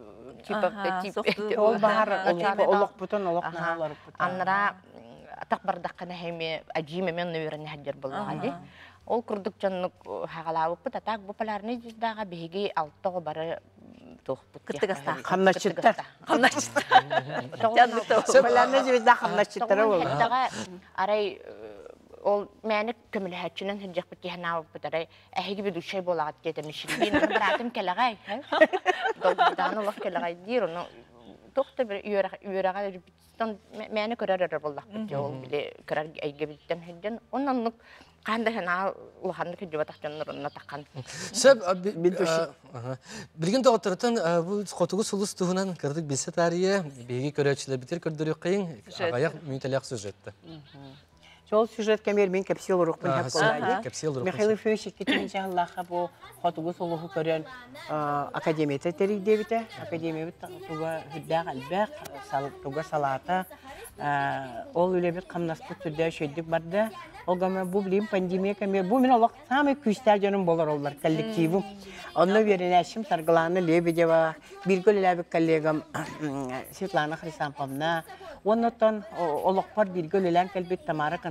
Speaker 7: Ол бағар олық бұтын, олық нағалар бұтын.
Speaker 8: Аннара атақ бардаққана хәйме әжиме мен нөйіріне әдер болғанды. Ол күрдік жанлық хағалауып бұт, атақ бұпаларыны жүздаға бейге алтығы бары тоқ бұт.
Speaker 2: Күттік аста.
Speaker 7: Қамнашыттар.
Speaker 2: Қамнашыттар.
Speaker 7: Бұпаларыны жүзда қамнашыттары ол.
Speaker 8: Арай ол мәні көмілі әтшінің хүнжек бұт ехін ауып бұт арай әхеге бір үшай болағат кетемі шілден. Оны бұратым кәліғай. Долбыдан олық кәліғай дейір. Оны тоқты бір үйераға үрбітістен мәні көрер өрі болақ бұт. Ол біле көрер әйге біттен хүнден. Оның қанды хана ұлғанды күнді батақчанын ұрынна таққан.
Speaker 1: Сөп, білген тоғыттырытын бұл қотығы сұлыс тұғынан кірдік білсе тария, бейге көрәтшілер бітер көрдірі қиын, ағаяқ мүйтәліяқ сюжетті.
Speaker 7: Жол сюжет кәмер мен кәпсел ұрық бұл хәп болады. Михаил Ильич кеткен жағылаға бұл қотығы сұлығы көрен академияты тәрік дебіті. Академия тұға хүддәқ әлбәқ, тұға салаты. Ол өлебет қамнаспы түрді шөйдік барды. Олгама бұл білейм пандемия кәмер. Бұл мен олық самай күстер жаным болар олар коллективім. Онны верен әшім Сарғыланы Лебедева, біргіл әләбік коллегам Светлана Хрисамповна. Оннотон олықпар біргіл әлән кәлбет Тамара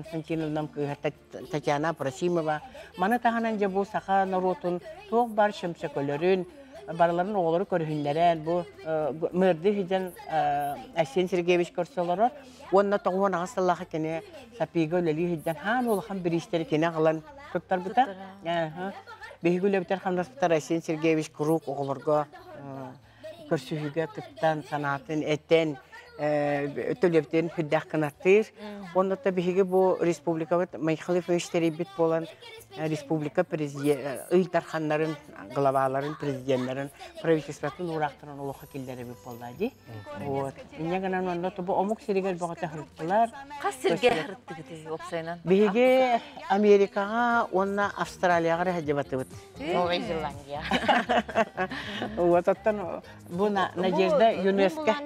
Speaker 7: Константиновна Татьяна Просимова. Маны тағанан же бұл сақа наротын тоқ бар шымшықөлерін, барыларын оғылары көрігінлерін, бұл мөрді хиден Асен Сергеевич көрселері, онына тоғуан ағасыллағы кене сапиға өлелі хиден хан олыған бір істері кене қалан тұттар бұта. Бейгілі бітер қамдаспытар Асен Сергеевич күрук оғылырға көрсүйіге тұттан, санатын, әттен, төлептерін хүддәқ қанаттыр. Онда бейгі бұл республикавыт Майхалев өштері бит болан республика ұйылтарханларын, главаларын, президентларын, правительстватын ұрақтырын олуға келдері бит болды. Мене ғанан онда бұл омық серегер бұғыта хұрттылар.
Speaker 2: Қас серге хұртты күті опсайынан?
Speaker 7: Бейгі Америкаға, онна Австралияға рәхәде баты бұд.
Speaker 8: Новая Зеландия.
Speaker 7: Оттан бұл Надежда ЮНЕСКО.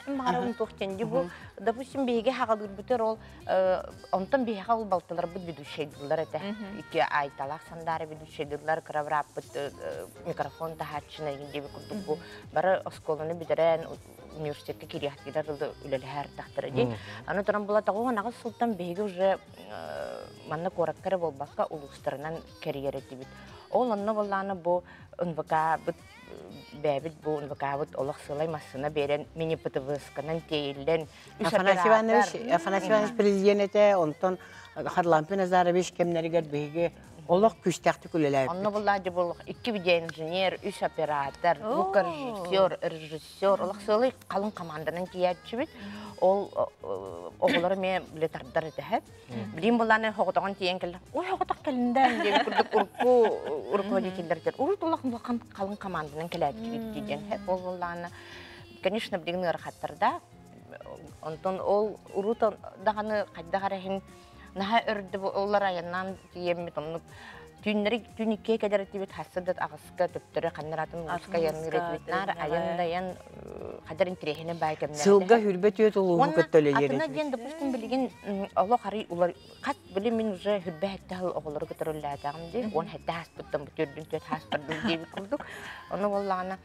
Speaker 8: Бұл, допустим, бейге хағалыр бүтір ол, онтан бейге ол балтылар бұд бедушейділер әті. Икі айталақ сандары бедушейділер, қырабырап бұд микрофон тахатшына егіндебі күрдік бұл. Бары осколыны бідірен университетке керияқтылар үлелі әр тақтыр әді. Аны тұран бұл атағуға нағыз сұлтан бейге уже манны қораққары болбаққа ұлыстарынан кериер әді біт. Ол онны боланы бұл ұнваға бұд бәбіт бұл ұнвағабыт олық сылай масына берен мені пытывысқанан тейілден.
Speaker 7: Афанасий Иванович президенті, онтан Харлампин Азарович кемнерігер бейге олық күштәқті күлеләйіп.
Speaker 8: Онны бұлады бұл екі видео инженер, үш оператор, бұқ режиссер, режиссер, олық сылай қалың команданың кейәтші біт. Ол оғылары мен біле тардар әді. Білейін бұланы хоғытаған тейен келді. Ой, хоғытақ келінден деп күрдік ұрқу ұрқу әдекелдердер. Ұрт олақ бұлқан қалың команданың келәтші біт дейден. Ол бұланы, конечно, білігін ұрқаттарда. Онтон ол ұрут дағаны қайдағарахын наға үрді олар айынан дейемет. Түйінлері түйінікке кәдер әтебет хасыдат ағысқа төптірі қаныратын ұлысқа яны үретібетнар, айын-дайын қадар интерехіне бәй кәмдерді.
Speaker 7: Сылға хүрбет өт ұлуғы көттөлі
Speaker 8: атына дейін, допустим, білген олы қарай олар қат біле мен уже хүрбе әтті ғыл оғылары көтір өлі әтағым де, оны әтті хаспыттан бұтөрдің төт хаспырдың дейбі күрдік. Оны болағына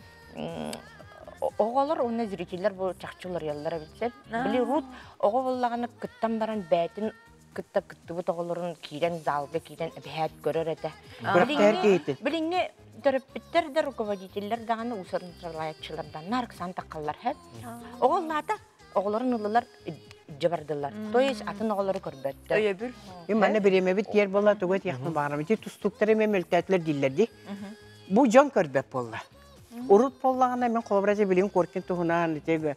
Speaker 8: оғылар, оны зрителер бұл чақчылар яллар әбітсеп. Біле рут оғы болағына күттан баран бәтін кытта кытты бу тоголорун кийден залга кийден бэт көрөр эте. Билиңне төрөппиттер да руководителлер даганы усарын сырлаячылардан нарк сантаккаллар хэп. Оголлата оголорун уллар жабардылар. То есть атын оголору көрбөттө.
Speaker 2: Өйөбүл.
Speaker 7: Мен мана береме бит ер болла тугат яхтын багарам. Ти тустуктары мен мөлтәтлер диллерди. Бу жон көрбөп болла. Урут поллагана мен колображе билин коркин тугунан теге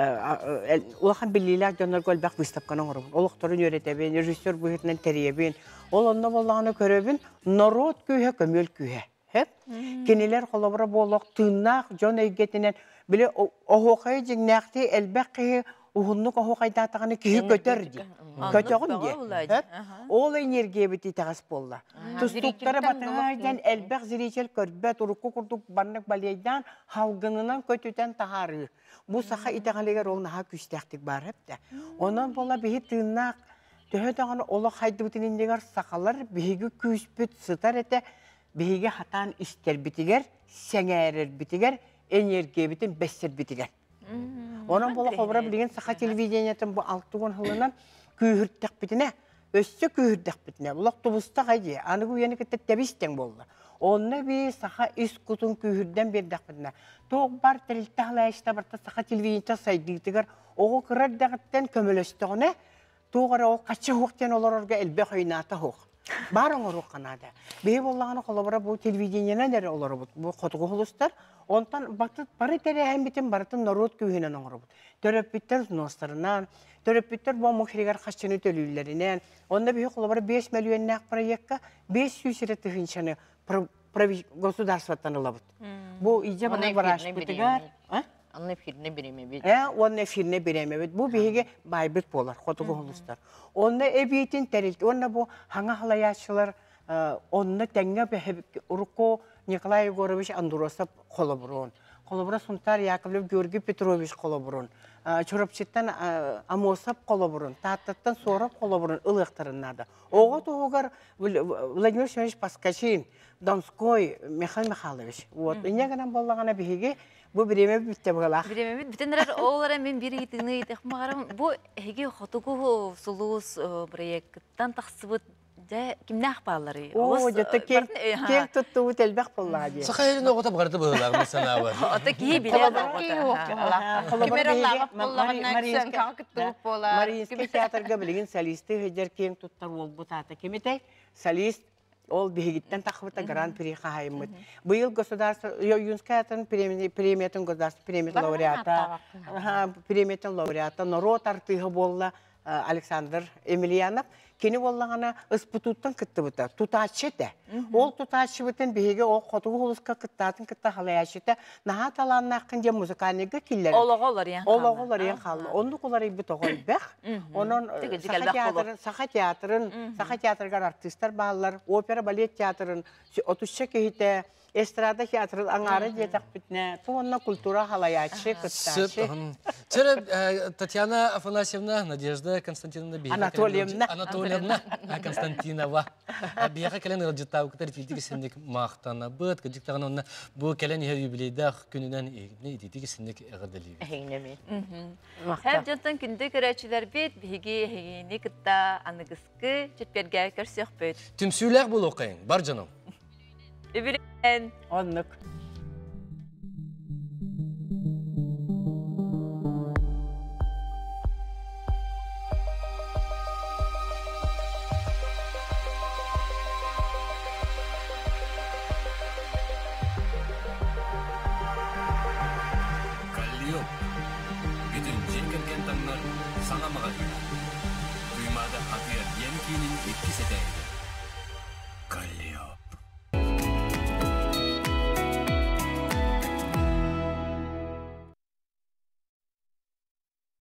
Speaker 7: улахан билилер жонор көлбак выставканы орун. Олокторун өретебен, режиссер буйтнан теребен. Ол онда боллаганы көрөбүн, народ күйе көмөл күйе. Хеп? Кенелер колобра болок тыннак жон өйгетинен биле охокай жигнакти элбекки ухуннук охокайда таганы күйе көтөрдү. Көтөгүн де. Ол энергия бити тагас болла. Тустуктары батыгайдан элбек зиричел көрбөт урукку курдук баннык балейдан халгынынан көтөтен тахары. Бу саха итагалегер ол наха күстәктик бар хепте. Онан болла бихи тыннак төһөтөгөн оло хайдыбытынындагар сакалар биһиги күспүт сытар эте биһиги хатан истер битигер, сеңерер битигер, энергия битин бессер битигер. Онан болла хобра билген саха телевидениятын бу алтыгын хылынан күйүрттек битине, өссө күйүрттек битине. Булак тубуста гайди, аны күйени кетте тебистен болду. Онна би саха искутун күйүрден бердек битине. Тоқ бар тилталайшта барта саха телевидениятын сайдыгытыгар, ого кырардагыттан көмөлөстөгүнө, тоғара ол качы хуктен олорорга элбе хойната хук. Барың орук канада. Бей боллаганы колобра бу телевидениянан эре олор бут. Бу котугу холустар, онтан бакыт бары терехен битин барытын народ күйүнөн оңор бут. Төрөппиттер ностарынан, төрөппиттер бу мухригер хачыны төлүлөрүнөн, онда бей колобра беш миллионнак проектка беш жүз тыгынчаны государствоттан алабыт. Бу ije бана бараш битигер, а?
Speaker 8: Анны фирне береме бит.
Speaker 7: Э, онны фирне береме бит. Бу биге байбыт болар, котугу холустар. Онны эбитин терилт, онны бу хаңа халаячылар, онны теңге бе урко Николай Егорович Андуросов колоброн. Колобра Сунтар Яковлев Георгий Петрович колоброн. Чорапчыттан Амосов колоброн. Таттаттан Соров колоброн ылыктарыннады. Ого тогар Владимир Семенович Паскачин, Донской Михаил Михайлович. Вот, инегенен боллагана биге Bu bireme bitti bağlak.
Speaker 2: Bilememit bitenler oğlara men bir itini tehmaram bu hege hotugu sulus proyekttan taksıbıt de kimnah bağları.
Speaker 7: Oo, jatta keng keng tuttu bu telbek bolladı.
Speaker 1: Sakayın o kadar barda bağlar mı sana var?
Speaker 2: Ata ki bile.
Speaker 7: Маринский театрга билген солисты хеджер кем туттар ол бутата кемете солист ол бигиттен тахвата гран-при хаймыт. Быйыл государство Юнскатын премиятын государство премият лауреата. Премиятын лауреата народ артыгы болла Александр Емельянов. Кені боллағана ыспытуттан кітті бұта, тұтачы да. Ол тұтачы бұтын бейге ол қотығы олысқа кіттатын кітті қалаяшы да. Наға таланын ақын де музыканеге келер.
Speaker 2: Олығы олар ең қалды.
Speaker 7: Олығы олар ең қалды. Оны қолары бұты ғой бәқ. Оның Саха театрын, Саха театрға артистар бағылар, опера балет театрын, отызша кейті, эстрада театрын аңары детақ бітіне. Туынна культура қалаячы кіттачы.
Speaker 1: Татьяна Афанасьевна, Надежда Константиновна Бейга.
Speaker 7: Анатольевна.
Speaker 1: Анатольевна Константинова. Бейга кәлен ұржыттау күтір филдегі сендік мақтана бұд. Кәдіктіған онына бұл кәлен юбилейдақ күнінен егіне ететегі сендік әғырдалығы.
Speaker 8: Әйнеме.
Speaker 2: Әп жантан күнді көрәчілер бет, бейге әйіне күтті анығысқы жетперге көрсек бөт.
Speaker 1: Түмсүйләқ бұл оқайын, бар жаным.
Speaker 2: Үбілен.
Speaker 7: Онлық.
Speaker 1: Sana mı? Duymada akıya yem kinin etkisi de.